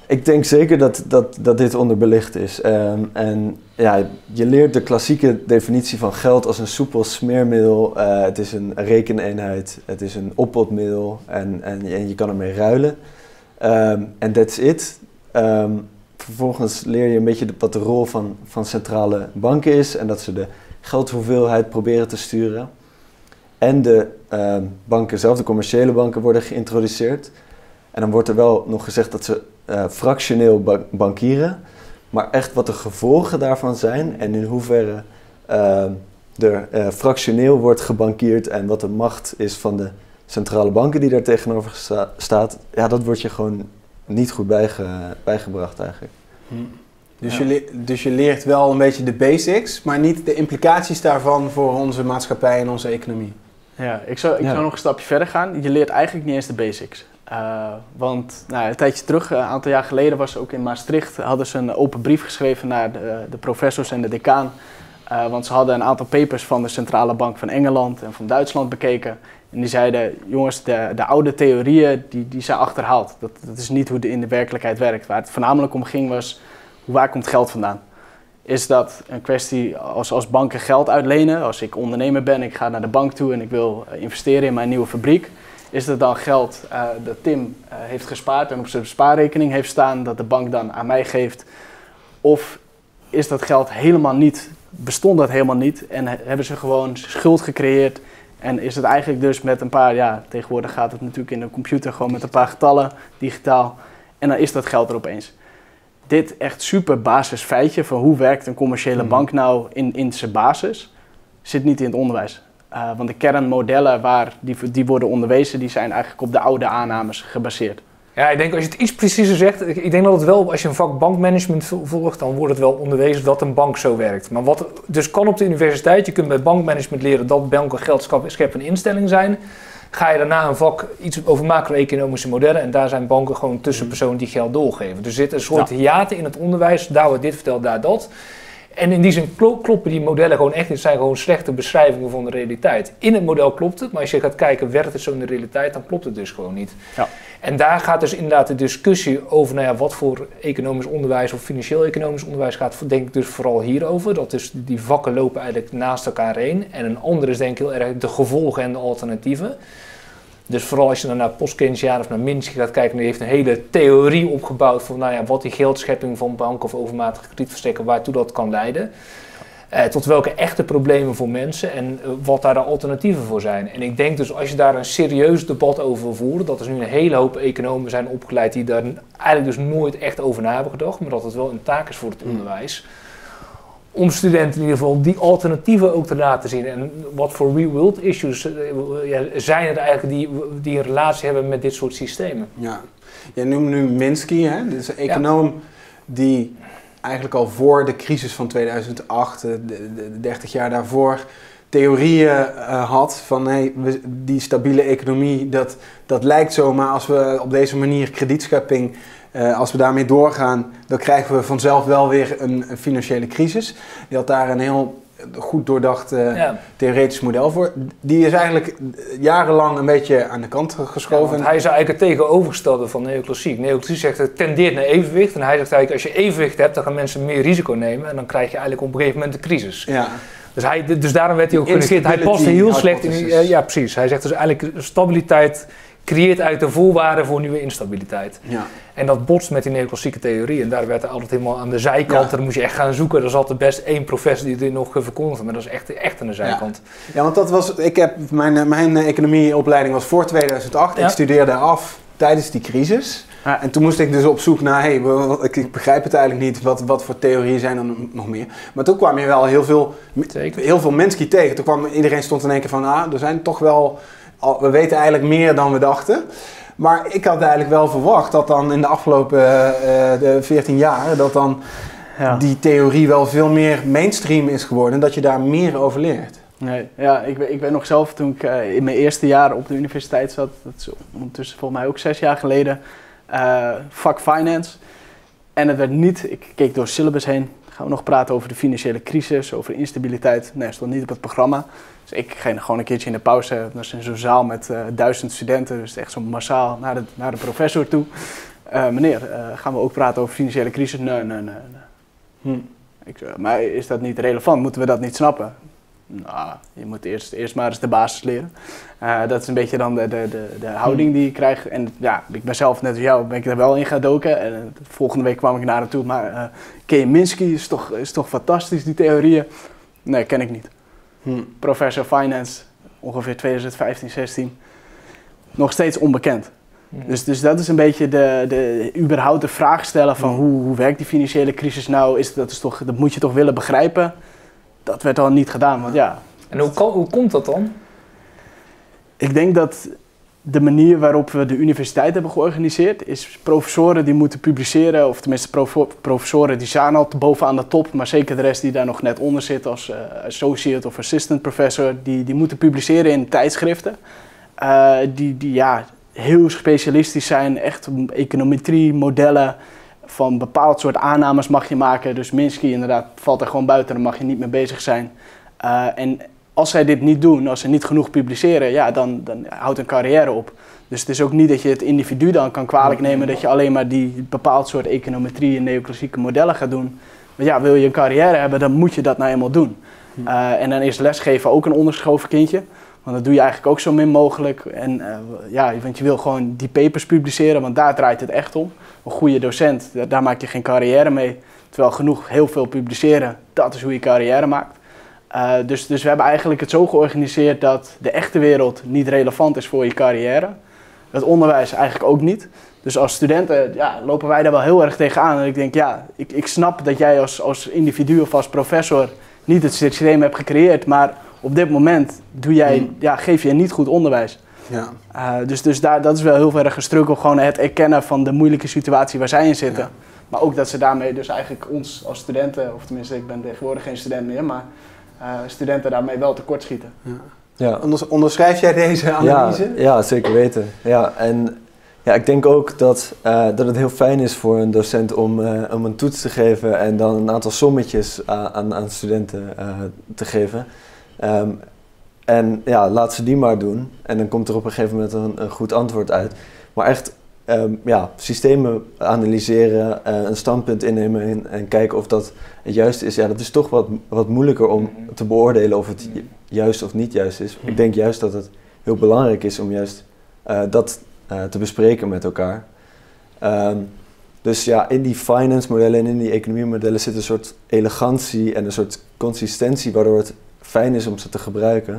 Ik denk zeker dat, dat, dat dit onderbelicht is. Um, en ja, je leert de klassieke definitie van geld als een soepel smeermiddel. Uh, het is een rekeneenheid, het is een oppotmiddel en, en, en je kan ermee ruilen. En um, that's it. Um, vervolgens leer je een beetje de, wat de rol van, van centrale banken is en dat ze de geldhoeveelheid proberen te sturen. En de uh, banken zelf, de commerciële banken, worden geïntroduceerd. En dan wordt er wel nog gezegd dat ze uh, fractioneel ba- bankieren. Maar echt wat de gevolgen daarvan zijn en in hoeverre uh, er uh, fractioneel wordt gebankierd en wat de macht is van de centrale banken die daar tegenover sta- staat, ja, dat wordt je gewoon niet goed bijge- bijgebracht eigenlijk. Hm. Dus, ja. je le- dus je leert wel een beetje de basics, maar niet de implicaties daarvan voor onze maatschappij en onze economie. Ja, ik zou, ik Ja. zou nog een stapje verder gaan. Je leert eigenlijk niet eens de basics. Uh, want nou, een tijdje terug, een aantal jaar geleden, was ook in Maastricht, hadden ze een open brief geschreven naar de, de professors en de decaan. Uh, want ze hadden een aantal papers van de Centrale Bank van Engeland en van Duitsland bekeken. En die zeiden, jongens, de, de oude theorieën die, die zijn achterhaald. Dat, dat is niet hoe het in de werkelijkheid werkt. Waar het voornamelijk om ging was, waar komt geld vandaan? Is dat een kwestie als, als banken geld uitlenen? Als ik ondernemer ben, ik ga naar de bank toe en ik wil investeren in mijn nieuwe fabriek. Is dat dan geld uh, dat Tim uh, heeft gespaard en op zijn spaarrekening heeft staan, dat de bank dan aan mij geeft? Of is dat geld helemaal niet, bestond dat helemaal niet en he, hebben ze gewoon schuld gecreëerd? En is het eigenlijk dus met een paar, ja, tegenwoordig gaat het natuurlijk in de computer gewoon met een paar getallen, digitaal. En dan is dat geld er opeens. Dit echt super basisfeitje van hoe werkt een commerciële mm-hmm. bank nou in, in zijn basis, zit niet in het onderwijs. Uh, want de kernmodellen waar die, die worden onderwezen, die zijn eigenlijk op de oude aannames gebaseerd. Ja, ik denk als je het iets preciezer zegt, ik, ik denk dat het wel, als je een vak bankmanagement volgt, dan wordt het wel onderwezen dat een bank zo werkt. Maar wat dus kan op de universiteit, je kunt bij bankmanagement leren dat banken geldscheppende instelling zijn. Ga je daarna een vak iets over macro-economische modellen en daar zijn banken gewoon tussenpersonen die geld doorgeven. Dus er zit een soort ja. hiaten in het onderwijs, daar wordt dit verteld, daar dat. En in die zin kloppen die modellen gewoon echt niet. Het zijn gewoon slechte beschrijvingen van de realiteit. In het model klopt het, maar als je gaat kijken, werkt het zo in de realiteit, dan klopt het dus gewoon niet. Ja. En daar gaat dus inderdaad de discussie over, nou ja, wat voor economisch onderwijs of financieel economisch onderwijs gaat, denk ik dus vooral hierover. Dat dus die vakken lopen eigenlijk naast elkaar heen. En een andere is denk ik heel erg de gevolgen en de alternatieven. Dus vooral als je dan naar post-Keynesiaan of naar Minsky gaat kijken, die heeft een hele theorie opgebouwd van nou ja, wat die geldschepping van banken of overmatige kredietverstrekken, waartoe dat kan leiden. Uh, tot welke echte problemen voor mensen en uh, wat daar de alternatieven voor zijn. En ik denk dus als je daar een serieus debat over wil voeren, dat er nu een hele hoop economen zijn opgeleid die daar eigenlijk dus nooit echt over na hebben gedacht, maar dat het wel een taak is voor het onderwijs. Om studenten in ieder geval die alternatieven ook te laten zien. En wat voor real-world issues uh, ja, zijn er eigenlijk die, die een relatie hebben met dit soort systemen. Ja, jij noemt nu Minsky, hè? Dit is een econoom ja. die eigenlijk al voor de crisis van tweeduizend acht, de, de dertig jaar daarvoor, theorieën uh, had van hey, we, die stabiele economie, dat, dat lijkt zo, maar als we op deze manier kredietschepping, uh, als we daarmee doorgaan, dan krijgen we vanzelf wel weer een, een financiële crisis. Die had daar een heel goed doordacht uh, ja. theoretisch model voor. Die is eigenlijk jarenlang een beetje aan de kant geschoven. Ja, hij is eigenlijk het tegenovergestelde van neoclassiek. Neoclassiek zegt het tendeert naar evenwicht. En hij zegt eigenlijk als je evenwicht hebt, dan gaan mensen meer risico nemen. En dan krijg je eigenlijk op een gegeven moment een crisis. Ja. Dus, hij, dus daarom werd hij ook genegeerd. Hij past heel slecht in. Uh, ja, precies. Hij zegt dus eigenlijk stabiliteit creëert eigenlijk de voorwaarden voor nieuwe instabiliteit. Ja. En dat botst met die neoclassieke theorie. En daar werd hij altijd helemaal aan de zijkant. Ja. Dan moest je echt gaan zoeken. Er zat er best één professor die dit nog verkondigde. Maar dat is echt, echt aan de zijkant. Ja, ja want dat was, ik heb, mijn, mijn economieopleiding was voor tweeduizend acht. Ja. Ik studeerde af tijdens die crisis. Ja. En toen moest ik dus op zoek naar, hey, ik, ik begrijp het eigenlijk niet, wat, wat voor theorieën zijn er nog meer. Maar toen kwam je wel heel veel, heel veel Minsky tegen. Toen kwam iedereen stond in één keer van, ah, er zijn toch wel, we weten eigenlijk meer dan we dachten. Maar ik had eigenlijk wel verwacht dat dan in de afgelopen uh, de veertien jaar, dat dan ja. die theorie wel veel meer mainstream is geworden en dat je daar meer over leert. Nee, ja, ik, ik weet nog zelf toen ik uh, in mijn eerste jaar op de universiteit zat, dat is ondertussen volgens mij ook zes jaar geleden, uh, vak finance. En het werd niet, ik keek door het syllabus heen, gaan we nog praten over de financiële crisis, over instabiliteit. Nee, dat stond niet op het programma. Dus ik ging gewoon een keertje in de pauze, dat is in zo'n zaal met uh, duizend studenten, dus echt zo massaal naar de, naar de professor toe. uh, meneer, uh, gaan we ook praten over financiële crisis? Nee, nee, nee. nee. Hm. Ik zeg, maar is dat niet relevant? Moeten we dat niet snappen? Nou, je moet eerst, eerst maar eens de basis leren. Uh, dat is een beetje dan de, de, de, de houding die je krijgt. En ja, ik ben zelf net als jou, ben ik er wel in gaan doken. En uh, volgende week kwam ik naar hem toe. Maar uh, ken je Minsky? Is toch, is toch fantastisch, die theorieën? Nee, ken ik niet. Hm. Professor Finance, ongeveer twintig vijftien, zestien. Nog steeds onbekend. Hm. Dus, dus dat is een beetje de, de, überhaupt de vraag stellen van hm. hoe, hoe werkt die financiële crisis nou? Is, dat, is toch, dat moet je toch willen begrijpen? Dat werd al niet gedaan, want ja. En hoe, kan, hoe komt dat dan? Ik denk dat de manier waarop we de universiteit hebben georganiseerd is professoren die moeten publiceren, of tenminste prof, professoren die staan al bovenaan de top, maar zeker de rest die daar nog net onder zit als uh, associate of assistant professor, die, die moeten publiceren in tijdschriften. Uh, die, die ja, heel specialistisch zijn, echt econometrie, modellen. Van bepaald soort aannames mag je maken. Dus Minsky inderdaad valt er gewoon buiten, daar mag je niet mee bezig zijn. Uh, en als zij dit niet doen, als ze niet genoeg publiceren, ja, dan, dan houdt een carrière op. Dus het is ook niet dat je het individu dan kan kwalijk nemen dat je alleen maar die bepaald soort econometrie en neoclassieke modellen gaat doen. Maar ja, wil je een carrière hebben, dan moet je dat nou eenmaal doen. Uh, en dan is lesgeven ook een onderschoven kindje. Want dat doe je eigenlijk ook zo min mogelijk. En, uh, ja, want je wil gewoon die papers publiceren, want daar draait het echt om. Een goede docent, daar maak je geen carrière mee. Terwijl genoeg heel veel publiceren, dat is hoe je carrière maakt. Uh, dus, dus we hebben eigenlijk het zo georganiseerd dat de echte wereld niet relevant is voor je carrière. Het onderwijs eigenlijk ook niet. Dus als studenten ja, lopen wij daar wel heel erg tegenaan. En ik denk, ja, ik, ik snap dat jij als, als individu of als professor niet het systeem hebt gecreëerd, maar op dit moment doe jij, hmm. ja, geef je niet goed onderwijs. Ja. Uh, dus dus daar, dat is wel heel erg een struggle, gewoon het erkennen van de moeilijke situatie waar zij in zitten. Ja. Maar ook dat ze daarmee dus eigenlijk ons als studenten, of tenminste ik ben tegenwoordig geen student meer, maar uh, studenten daarmee wel tekortschieten. Ja. Ja. Onders, onderschrijf jij deze analyse? Ja, ja, zeker weten. Ja, en ja, ik denk ook dat, uh, dat het heel fijn is voor een docent om, uh, om een toets te geven en dan een aantal sommetjes aan, aan studenten uh, te geven. Um, en ja, laat ze die maar doen en dan komt er op een gegeven moment een, een goed antwoord uit. Maar echt um, ja, systemen analyseren, uh, een standpunt innemen en, en kijken of dat het juist is. Ja, dat is toch wat, wat moeilijker om te beoordelen of het juist of niet juist is. Ik denk juist dat het heel belangrijk is om juist uh, dat uh, te bespreken met elkaar. Um, dus ja, in die finance modellen en in die economie modellen zit een soort elegantie en een soort consistentie waardoor het fijn is om ze te gebruiken.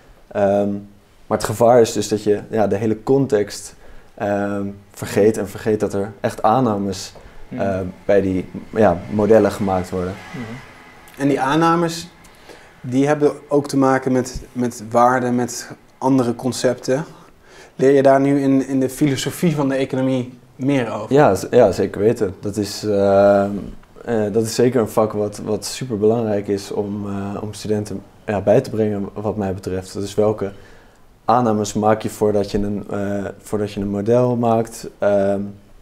Um, maar het gevaar is dus dat je ja, de hele context um, vergeet en vergeet dat er echt aannames uh, mm. bij die ja, modellen gemaakt worden. Mm. En die aannames, die hebben ook te maken met, met waarden, met andere concepten. Leer je daar nu in, in de filosofie van de economie meer over? Ja, ja zeker weten. Dat is, uh, uh, dat is zeker een vak wat, wat super belangrijk is om, uh, om studenten ja, bij te brengen wat mij betreft. Dus welke aannames maak je voordat je een, uh, voordat je een model maakt? Uh,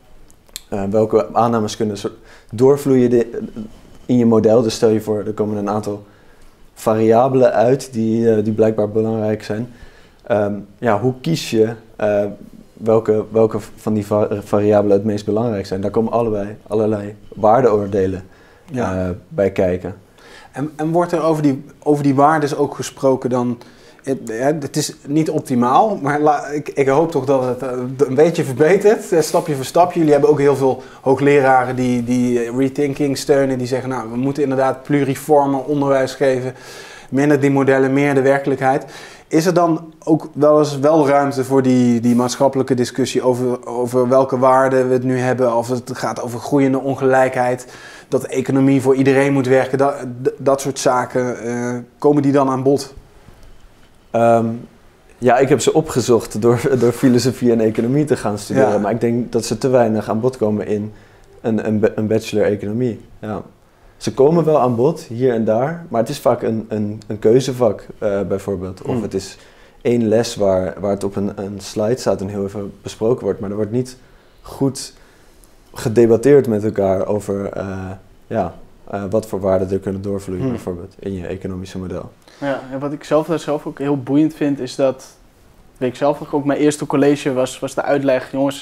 uh, welke aannames kunnen soort doorvloeien de, in je model? Dus stel je voor, er komen een aantal variabelen uit die, uh, die blijkbaar belangrijk zijn. Um, ja, hoe kies je uh, welke, welke van die va variabelen het meest belangrijk zijn? Daar komen allebei, allerlei waardeoordelen ja. uh, bij kijken. En, en wordt er over die, over die waarden ook gesproken dan? Het, het is niet optimaal, maar la, ik, ik hoop toch dat het een beetje verbetert, stapje voor stapje. Jullie hebben ook heel veel hoogleraren die, die rethinking steunen, die zeggen nou, we moeten inderdaad pluriformer onderwijs geven, minder die modellen, meer de werkelijkheid. Is er dan ook wel eens wel ruimte voor die, die maatschappelijke discussie over, over welke waarden we het nu hebben, of het gaat over groeiende ongelijkheid, dat de economie voor iedereen moet werken, dat, dat soort zaken, uh, komen die dan aan bod? Um, ja, ik heb ze opgezocht door, door filosofie en economie te gaan studeren, ja. Maar ik denk dat ze te weinig aan bod komen in een, een, een bachelor economie. Ja. Ze komen wel aan bod, hier en daar, maar het is vaak een, een, een keuzevak uh, bijvoorbeeld. Of mm. het is één les waar, waar het op een, een slide staat en heel even besproken wordt, maar er wordt niet goed gedebatteerd met elkaar over uh, ja, uh, wat voor waarden er kunnen doorvloeien mm. bijvoorbeeld in je economische model. Ja, en wat ik zelf daar zelf ook heel boeiend vind is dat, weet ik zelf ook, mijn eerste college was, was de uitleg, jongens,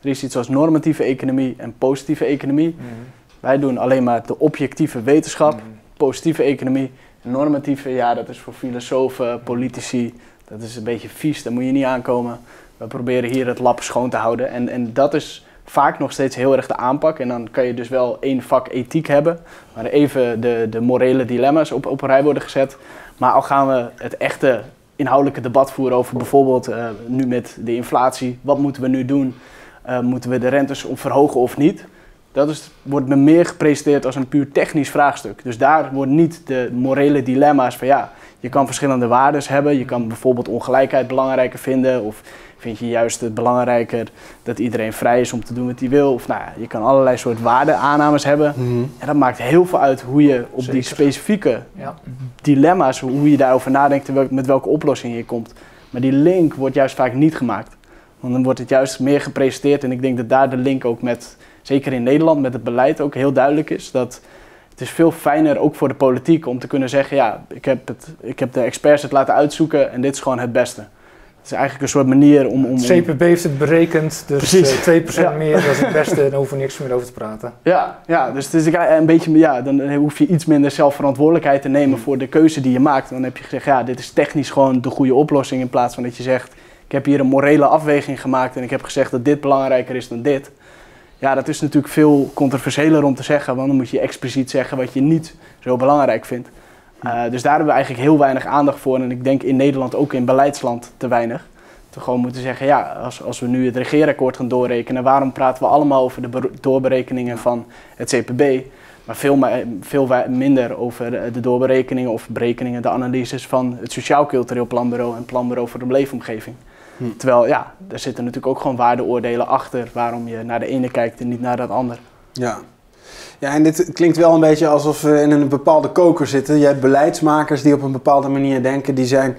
Er is iets als normatieve economie en positieve economie. Mm. Wij doen alleen maar de objectieve wetenschap, Mm. positieve economie. Normatieve, ja, dat is voor filosofen, politici, dat is een beetje vies, daar moet je niet aankomen. We proberen hier het lab schoon te houden en, en dat is vaak nog steeds heel erg de aanpak. En dan kan je dus wel één vak ethiek hebben, waar even de, de morele dilemma's op, op een rij worden gezet. Maar al gaan we het echte inhoudelijke debat voeren over bijvoorbeeld uh, nu met de inflatie, wat moeten we nu doen? Uh, moeten we de rentes op verhogen of niet? Dat is, wordt me meer gepresenteerd als een puur technisch vraagstuk. Dus daar worden niet de morele dilemma's van ja, je kan verschillende waardes hebben. Je kan bijvoorbeeld ongelijkheid belangrijker vinden. Of vind je juist het belangrijker dat iedereen vrij is om te doen wat hij wil. Of nou ja, je kan allerlei soort waardeaannames hebben. Mm-hmm. En dat maakt heel veel uit hoe je op Zeker. die specifieke Ja. dilemma's, hoe je daarover nadenkt en welk, met welke oplossing je komt. Maar die link wordt juist vaak niet gemaakt. Want dan wordt het juist meer gepresenteerd en ik denk dat daar de link ook met, zeker in Nederland, met het beleid ook heel duidelijk is. Dat het is veel fijner, ook voor de politiek, om te kunnen zeggen, ja, ik heb, het, ik heb de experts het laten uitzoeken en dit is gewoon het beste. Het is eigenlijk een soort manier om... om, om... C P B heeft het berekend, dus Precies. uh, twee procent Ja. meer, dat is het beste en daar hoeven we niks meer over te praten. Ja, ja, dus het is een beetje, ja, dan hoef je iets minder zelfverantwoordelijkheid te nemen voor de keuze die je maakt. Dan heb je gezegd, ja, dit is technisch gewoon de goede oplossing in plaats van dat je zegt, ik heb hier een morele afweging gemaakt en ik heb gezegd dat dit belangrijker is dan dit. Ja, dat is natuurlijk veel controversiëler om te zeggen, want dan moet je expliciet zeggen wat je niet zo belangrijk vindt. Uh, dus daar hebben we eigenlijk heel weinig aandacht voor en ik denk in Nederland ook in beleidsland te weinig. We gewoon moeten zeggen, ja, als, als we nu het regeerakkoord gaan doorrekenen, waarom praten we allemaal over de doorberekeningen van het C P B, maar veel, veel minder over de doorberekeningen of berekeningen, de analyses van het Sociaal Cultureel Planbureau en Planbureau voor de Leefomgeving. Hm. Terwijl, ja, daar zitten natuurlijk ook gewoon waardeoordelen achter waarom je naar de ene kijkt en niet naar dat ander. Ja. Ja, en dit klinkt wel een beetje alsof we in een bepaalde koker zitten. Je hebt beleidsmakers die op een bepaalde manier denken, die zijn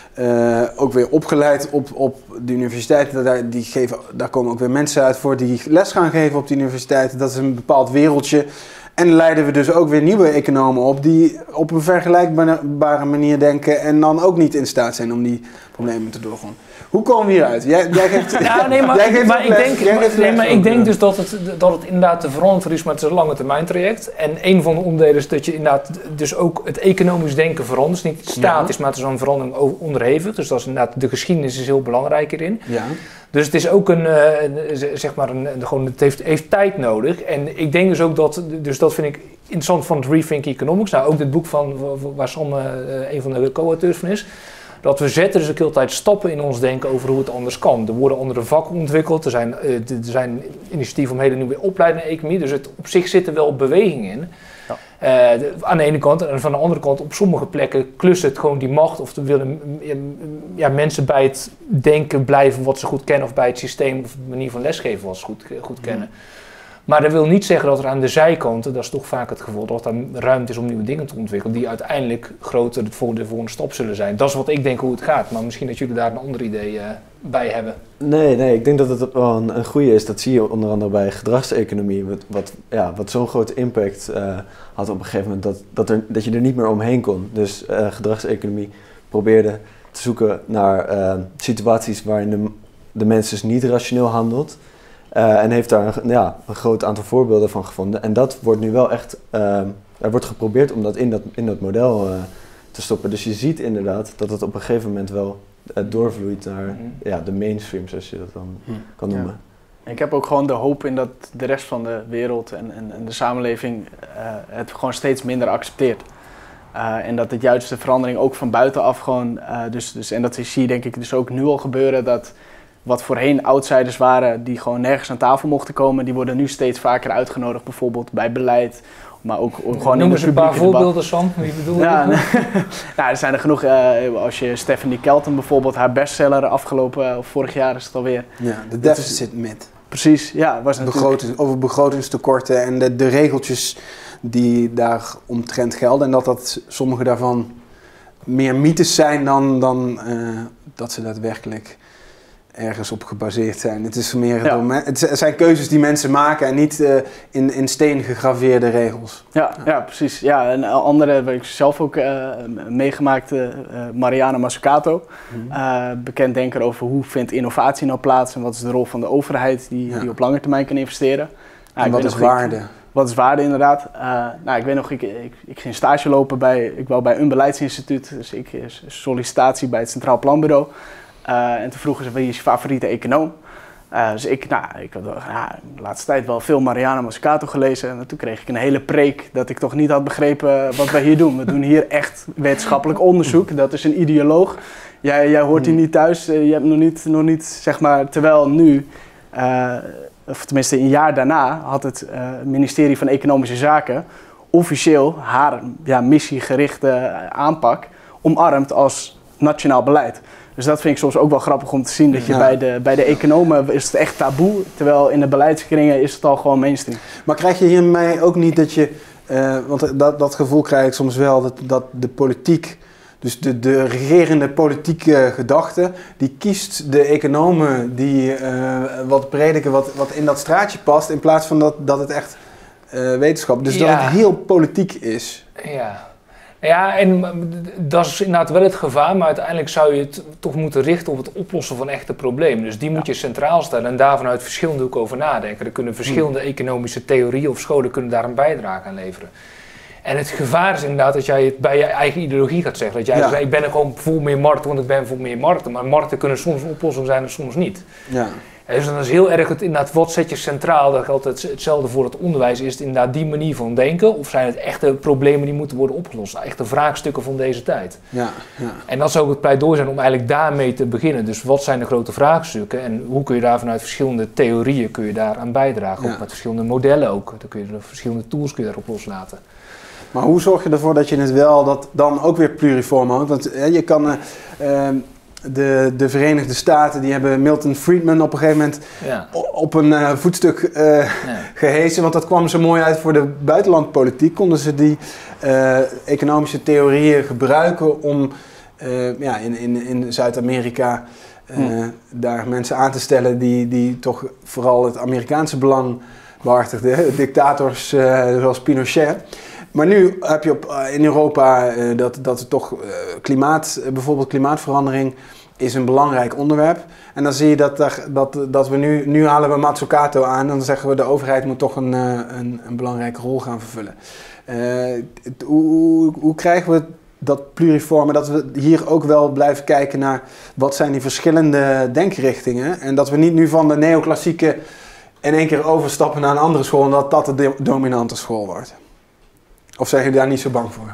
uh, ook weer opgeleid op, op de universiteiten. Daar, die geven, daar komen ook weer mensen uit voor die les gaan geven op de universiteiten. Dat is een bepaald wereldje. En dan leiden we dus ook weer nieuwe economen op die op een vergelijkbare manier denken en dan ook niet in staat zijn om die problemen te doorgronden. Hoe komen we hieruit? Jij, jij geeft, ja, nee, maar, jij geeft maar, ik, denk, jij maar, geeft nee, maar ik ook, denk dus dat het, dat het inderdaad te veranderen is, maar het is een lange termijn traject. En een van de onderdelen is dat je inderdaad dus ook het economisch denken verandert. Niet statisch, ja. Maar het is een verandering onderhevig. Dus dat is inderdaad, de geschiedenis is heel belangrijk hierin. Ja. Dus het is ook een, uh, zeg maar, een, gewoon, het heeft, heeft tijd nodig. En ik denk dus ook dat, dus dat vind ik interessant van het Rethink Economics. Nou, ook dit boek van, waar Sam uh, een van de co-auteurs van is. Dat we zetten dus ook heel tijd stappen in ons denken over hoe het anders kan. Er worden andere vakken ontwikkeld. Er zijn, uh, er zijn initiatieven om hele nieuwe opleidingen in economie. Dus het, op zich zit er wel beweging in. Ja. Uh, de, aan de ene kant. En van de andere kant, op sommige plekken klust het gewoon die macht. Of er willen ja, mensen bij het denken blijven wat ze goed kennen. Of bij het systeem of de manier van lesgeven wat ze goed, goed kennen. Mm. Maar dat wil niet zeggen dat er aan de zijkanten, dat is toch vaak het geval, dat er ruimte is om nieuwe dingen te ontwikkelen die uiteindelijk groter voor de volgende stap zullen zijn. Dat is wat ik denk hoe het gaat, maar misschien dat jullie daar een ander idee uh, bij hebben. Nee, nee, ik denk dat het wel een, een goede is. Dat zie je onder andere bij gedragseconomie, wat, wat, ja, wat zo'n grote impact uh, had op een gegeven moment, dat, dat, er, dat je er niet meer omheen kon. Dus uh, gedragseconomie probeerde te zoeken naar uh, situaties waarin de, de mens dus niet rationeel handelt. Uh, en heeft daar een, ja, een groot aantal voorbeelden van gevonden. En dat wordt nu wel echt, uh, er wordt geprobeerd om dat in dat, in dat model uh, te stoppen. Dus je ziet inderdaad dat het op een gegeven moment wel uh, doorvloeit naar mm-hmm. ja, de mainstream, zoals je dat dan mm. kan noemen. Ja. Ik heb ook gewoon de hoop in dat de rest van de wereld en, en, en de samenleving uh, het gewoon steeds minder accepteert. Uh, en dat het juist de verandering ook van buitenaf gewoon, uh, dus, dus, en dat zie je denk ik dus ook nu al gebeuren, dat wat voorheen outsiders waren die gewoon nergens aan tafel mochten komen, die worden nu steeds vaker uitgenodigd, bijvoorbeeld bij beleid, maar ook gewoon Noem in eens de een paar publieke voorbeelden, Sam. Wie bedoel je? Ja, nee. Nou, er zijn er genoeg. Uh, als je Stephanie Kelton bijvoorbeeld, haar bestseller afgelopen, of vorig jaar is het alweer. Ja, de deficit myth. Precies, ja. Was Begroting, over begrotingstekorten en de, de regeltjes die daar omtrent gelden. En dat, dat sommige daarvan meer mythes zijn dan, dan uh, dat ze daadwerkelijk ergens op gebaseerd zijn. Het is meer Ja. het, het zijn keuzes die mensen maken en niet uh, in, in steen gegraveerde regels. Ja, ja. ja, precies. Ja, een andere heb ik zelf ook uh, meegemaakt, uh, Mariana Mazzucato. Mm-hmm. Uh, bekend denker over hoe vindt innovatie nou plaats en wat is de rol van de overheid die, ja. die op lange termijn kan investeren. Nou, en wat is waarde? Ik, wat is waarde inderdaad? Uh, nou, ik weet nog, ik, ik, ik ging stage lopen bij, ik wou bij een beleidsinstituut, dus ik sollicitatie bij het Centraal Planbureau. Uh, en toen vroegen ze, wie is je favoriete econoom? Uh, dus ik, nou, ik had ja, de laatste tijd wel veel Mariana Mazzucato gelezen. En toen kreeg ik een hele preek dat ik toch niet had begrepen wat wij hier doen. We doen hier echt wetenschappelijk onderzoek. Dat is een ideoloog. Jij, jij hoort hier niet thuis. Je hebt nog niet, nog niet zeg maar, terwijl nu, uh, of tenminste een jaar daarna, had het uh, ministerie van Economische Zaken officieel haar ja, missiegerichte aanpak omarmd als nationaal beleid. Dus dat vind ik soms ook wel grappig om te zien, dat je ja. bij, de, bij de economen is het echt taboe, terwijl in de beleidskringen is het al gewoon mainstream. Maar krijg je hiermee ook niet dat je, uh, want dat, dat gevoel krijg ik soms wel, dat, dat de politiek, dus de, de regerende politieke gedachte, die kiest de economen die uh, wat prediken wat, wat in dat straatje past, in plaats van dat, dat het echt uh, wetenschap, dus ja. dat het heel politiek is. Ja. Ja, en dat is inderdaad wel het gevaar, maar uiteindelijk zou je het toch moeten richten op het oplossen van echte problemen. Dus die moet je centraal stellen en daar vanuit verschillende hoeken over nadenken. Er kunnen verschillende economische theorieën of scholen kunnen daar een bijdrage aan leveren. En het gevaar is inderdaad dat jij het bij je eigen ideologie gaat zeggen. Dat jij ja. zegt, ik ben er gewoon voor meer markten, want ik ben voor meer markten. Maar markten kunnen soms een oplossing zijn en soms niet. Ja. Dus dan is heel erg het inderdaad, wat zet je centraal, dat geldt het, hetzelfde voor het onderwijs, is het inderdaad die manier van denken, of zijn het echte problemen die moeten worden opgelost, echte vraagstukken van deze tijd. Ja, ja. En dat zou ook het pleidooi zijn om eigenlijk daarmee te beginnen. Dus wat zijn de grote vraagstukken en hoe kun je daar vanuit verschillende theorieën kun je daar aan bijdragen, ja. ook met verschillende modellen ook, dan kun je verschillende tools kun je daarop loslaten. Maar hoe zorg je ervoor dat je het wel dat dan ook weer pluriform houdt? Want hè, je kan... Uh, uh, De, de Verenigde Staten die hebben Milton Friedman op een gegeven moment ja. op een uh, voetstuk uh, ja. gehesen. Want dat kwam zo mooi uit voor de buitenlandpolitiek. Konden ze die uh, economische theorieën gebruiken om uh, ja, in, in, in Zuid-Amerika uh, hmm. daar mensen aan te stellen die, die toch vooral het Amerikaanse belang behartigden. Dictators uh, zoals Pinochet. Maar nu heb je op, uh, in Europa uh, dat, dat er toch uh, klimaat, uh, bijvoorbeeld klimaatverandering is een belangrijk onderwerp. En dan zie je dat, er, dat, dat we nu, nu halen we Mazzucato aan en dan zeggen we de overheid moet toch een, uh, een, een belangrijke rol gaan vervullen. Uh, hoe, hoe, hoe krijgen we dat pluriforme, dat we hier ook wel blijven kijken naar wat zijn die verschillende denkrichtingen en dat we niet nu van de neoclassieke in één keer overstappen naar een andere school en dat dat de de dominante school wordt? Of zijn jullie daar niet zo bang voor?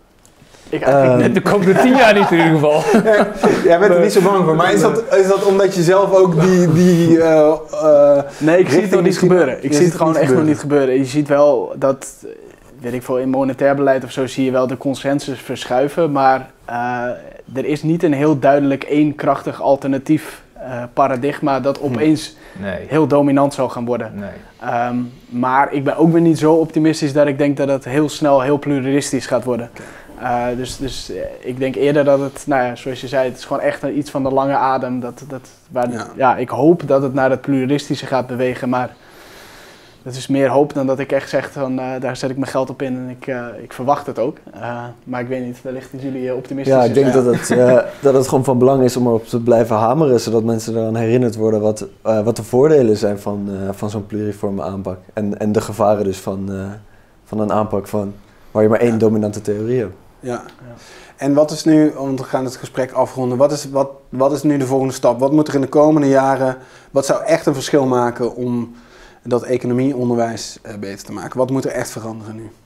Ik, uh, ik, de komende tien jaar niet in ieder geval. Ja, jij bent er niet zo bang voor. Maar is dat, is dat omdat je zelf ook die... die uh, uh, nee, ik zie het nog niet gebeuren. Ik zie het gewoon echt nog niet gebeuren. Je ziet wel dat, weet ik veel, in monetair beleid of zo zie je wel de consensus verschuiven. Maar uh, er is niet een heel duidelijk één krachtig alternatief uh, paradigma dat opeens nee. heel dominant zal gaan worden. Nee. Um, maar ik ben ook weer niet zo optimistisch dat ik denk dat het heel snel heel pluralistisch gaat worden. Okay. Uh, dus, dus uh, ik denk eerder dat het, nou ja, zoals je zei, het is gewoon echt een, iets van de lange adem. Dat, dat, waar, ja. ja, ik hoop dat het naar het pluralistische gaat bewegen, maar dat is meer hoop dan dat ik echt zeg van uh, daar zet ik mijn geld op in en ik, uh, ik verwacht het ook. Uh, maar ik weet niet, wellicht is jullie uh, optimistisch. Ja, ik denk dat het, uh, dat het gewoon van belang is om erop te blijven hameren, zodat mensen eraan herinnerd worden wat, uh, wat de voordelen zijn van, uh, van zo'n pluriforme aanpak. En, en de gevaren dus van, uh, van een aanpak van waar je maar één ja. dominante theorie hebt. Ja. ja. En wat is nu, want we gaan het gesprek afronden, wat is, wat, wat is nu de volgende stap? Wat moet er in de komende jaren, wat zou echt een verschil maken om dat economieonderwijs uh, beter te maken? Wat moet er echt veranderen nu?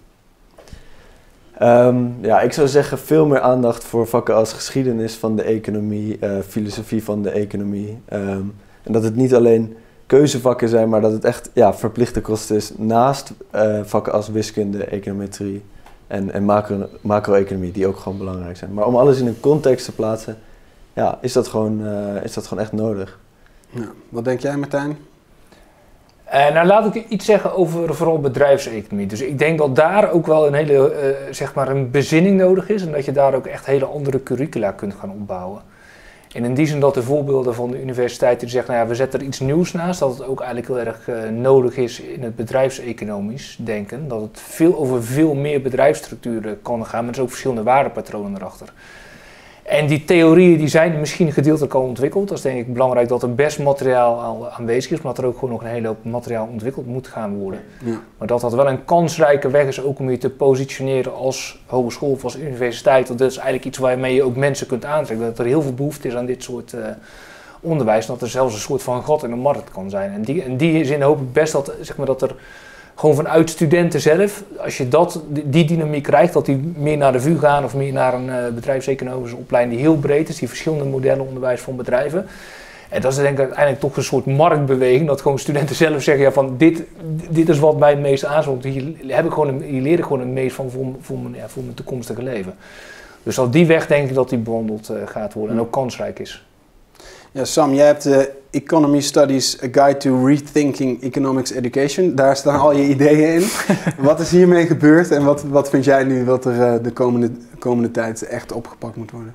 Um, ja, ik zou zeggen veel meer aandacht voor vakken als geschiedenis van de economie, uh, filosofie van de economie. Um, en dat het niet alleen keuzevakken zijn, maar dat het echt ja, verplichte kosten is naast uh, vakken als wiskunde, econometrie en, en macro, macro-economie, die ook gewoon belangrijk zijn. Maar om alles in een context te plaatsen, ja, is dat gewoon, uh, is dat gewoon echt nodig. Ja, wat denk jij, Martijn? Uh, nou, laat ik iets zeggen over vooral bedrijfseconomie. Dus ik denk dat daar ook wel een hele, uh, zeg maar een bezinning nodig is en dat je daar ook echt hele andere curricula kunt gaan opbouwen. En in die zin dat de voorbeelden van de universiteit die zeggen, nou ja, we zetten er iets nieuws naast, dat het ook eigenlijk heel erg uh, nodig is in het bedrijfseconomisch denken. Dat het veel over veel meer bedrijfsstructuren kan gaan, met dus ook verschillende waardepatronen erachter. En die theorieën die zijn misschien gedeeltelijk al ontwikkeld. Dat is denk ik belangrijk dat er best materiaal al aanwezig is, maar dat er ook gewoon nog een hele hoop materiaal ontwikkeld moet gaan worden. Ja. Maar dat dat wel een kansrijke weg is ook om je te positioneren als hogeschool of als universiteit. Want dat is eigenlijk iets waarmee je ook mensen kunt aantrekken. Dat er heel veel behoefte is aan dit soort uh, onderwijs. En dat er zelfs een soort van gat in de markt kan zijn. En die, in die zin hoop ik best dat, zeg maar, dat er gewoon vanuit studenten zelf, als je dat, die dynamiek krijgt, dat die meer naar de V U gaan of meer naar een uh, bedrijfseconomische opleiding die heel breed is, die verschillende modellen onderwijs van bedrijven. En dat is denk ik uiteindelijk toch een soort marktbeweging, dat gewoon studenten zelf zeggen, ja, van dit, dit is wat mij het meest aanspreekt, hier, heb ik gewoon een, hier leer ik gewoon het meest van voor, voor, mijn, ja, voor mijn toekomstige leven. Dus op die weg denk ik dat die bewandeld uh, gaat worden en ook kansrijk is. Ja, Sam, jij hebt de Economy Studies, A Guide to Rethinking Economics Education. Daar staan al je ideeën in. Wat is hiermee gebeurd en wat, wat vind jij nu wat er uh, de komende, komende tijd echt opgepakt moet worden?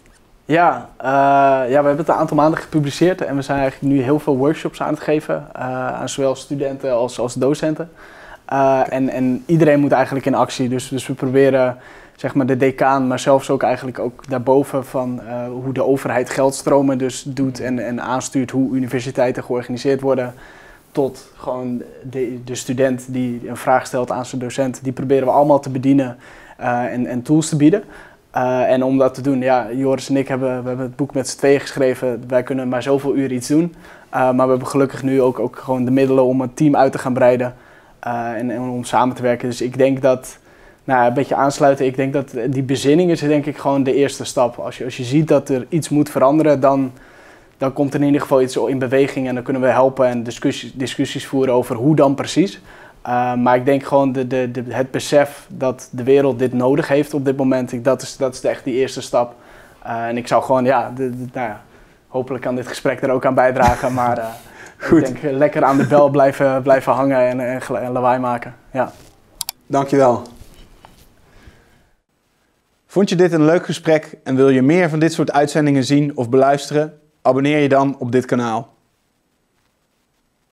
Ja, uh, ja, we hebben het een aantal maanden gepubliceerd en we zijn eigenlijk nu heel veel workshops aan het geven uh, aan zowel studenten als, als docenten. Uh, en, en iedereen moet eigenlijk in actie, dus, dus we proberen zeg maar de decaan, maar zelfs ook eigenlijk ook daarboven van uh, hoe de overheid geldstromen dus doet en, en aanstuurt hoe universiteiten georganiseerd worden, tot gewoon de, de student die een vraag stelt aan zijn docent, die proberen we allemaal te bedienen uh, en, en tools te bieden. Uh, en om dat te doen, ja, Joris en ik hebben, we hebben het boek met z'n tweeën geschreven, wij kunnen maar zoveel uur iets doen, uh, maar we hebben gelukkig nu ook, ook gewoon de middelen om een team uit te gaan breiden uh, en, en om samen te werken. Dus ik denk dat, nou, een beetje aansluiten. Ik denk dat die bezinning is denk ik gewoon de eerste stap. Als je, als je ziet dat er iets moet veranderen, dan, dan komt er in ieder geval iets in beweging en dan kunnen we helpen en discussies, discussies voeren over hoe dan precies. Uh, maar ik denk gewoon de, de, de, het besef dat de wereld dit nodig heeft op dit moment, ik, dat, is, dat is echt die eerste stap. Uh, en ik zou gewoon, ja, de, de, nou ja, hopelijk kan dit gesprek er ook aan bijdragen, maar uh, Goed. ik denk uh, lekker aan de bel blijven, blijven hangen en, en, en lawaai maken. Ja. Dankjewel. Vond je dit een leuk gesprek en wil je meer van dit soort uitzendingen zien of beluisteren? Abonneer je dan op dit kanaal.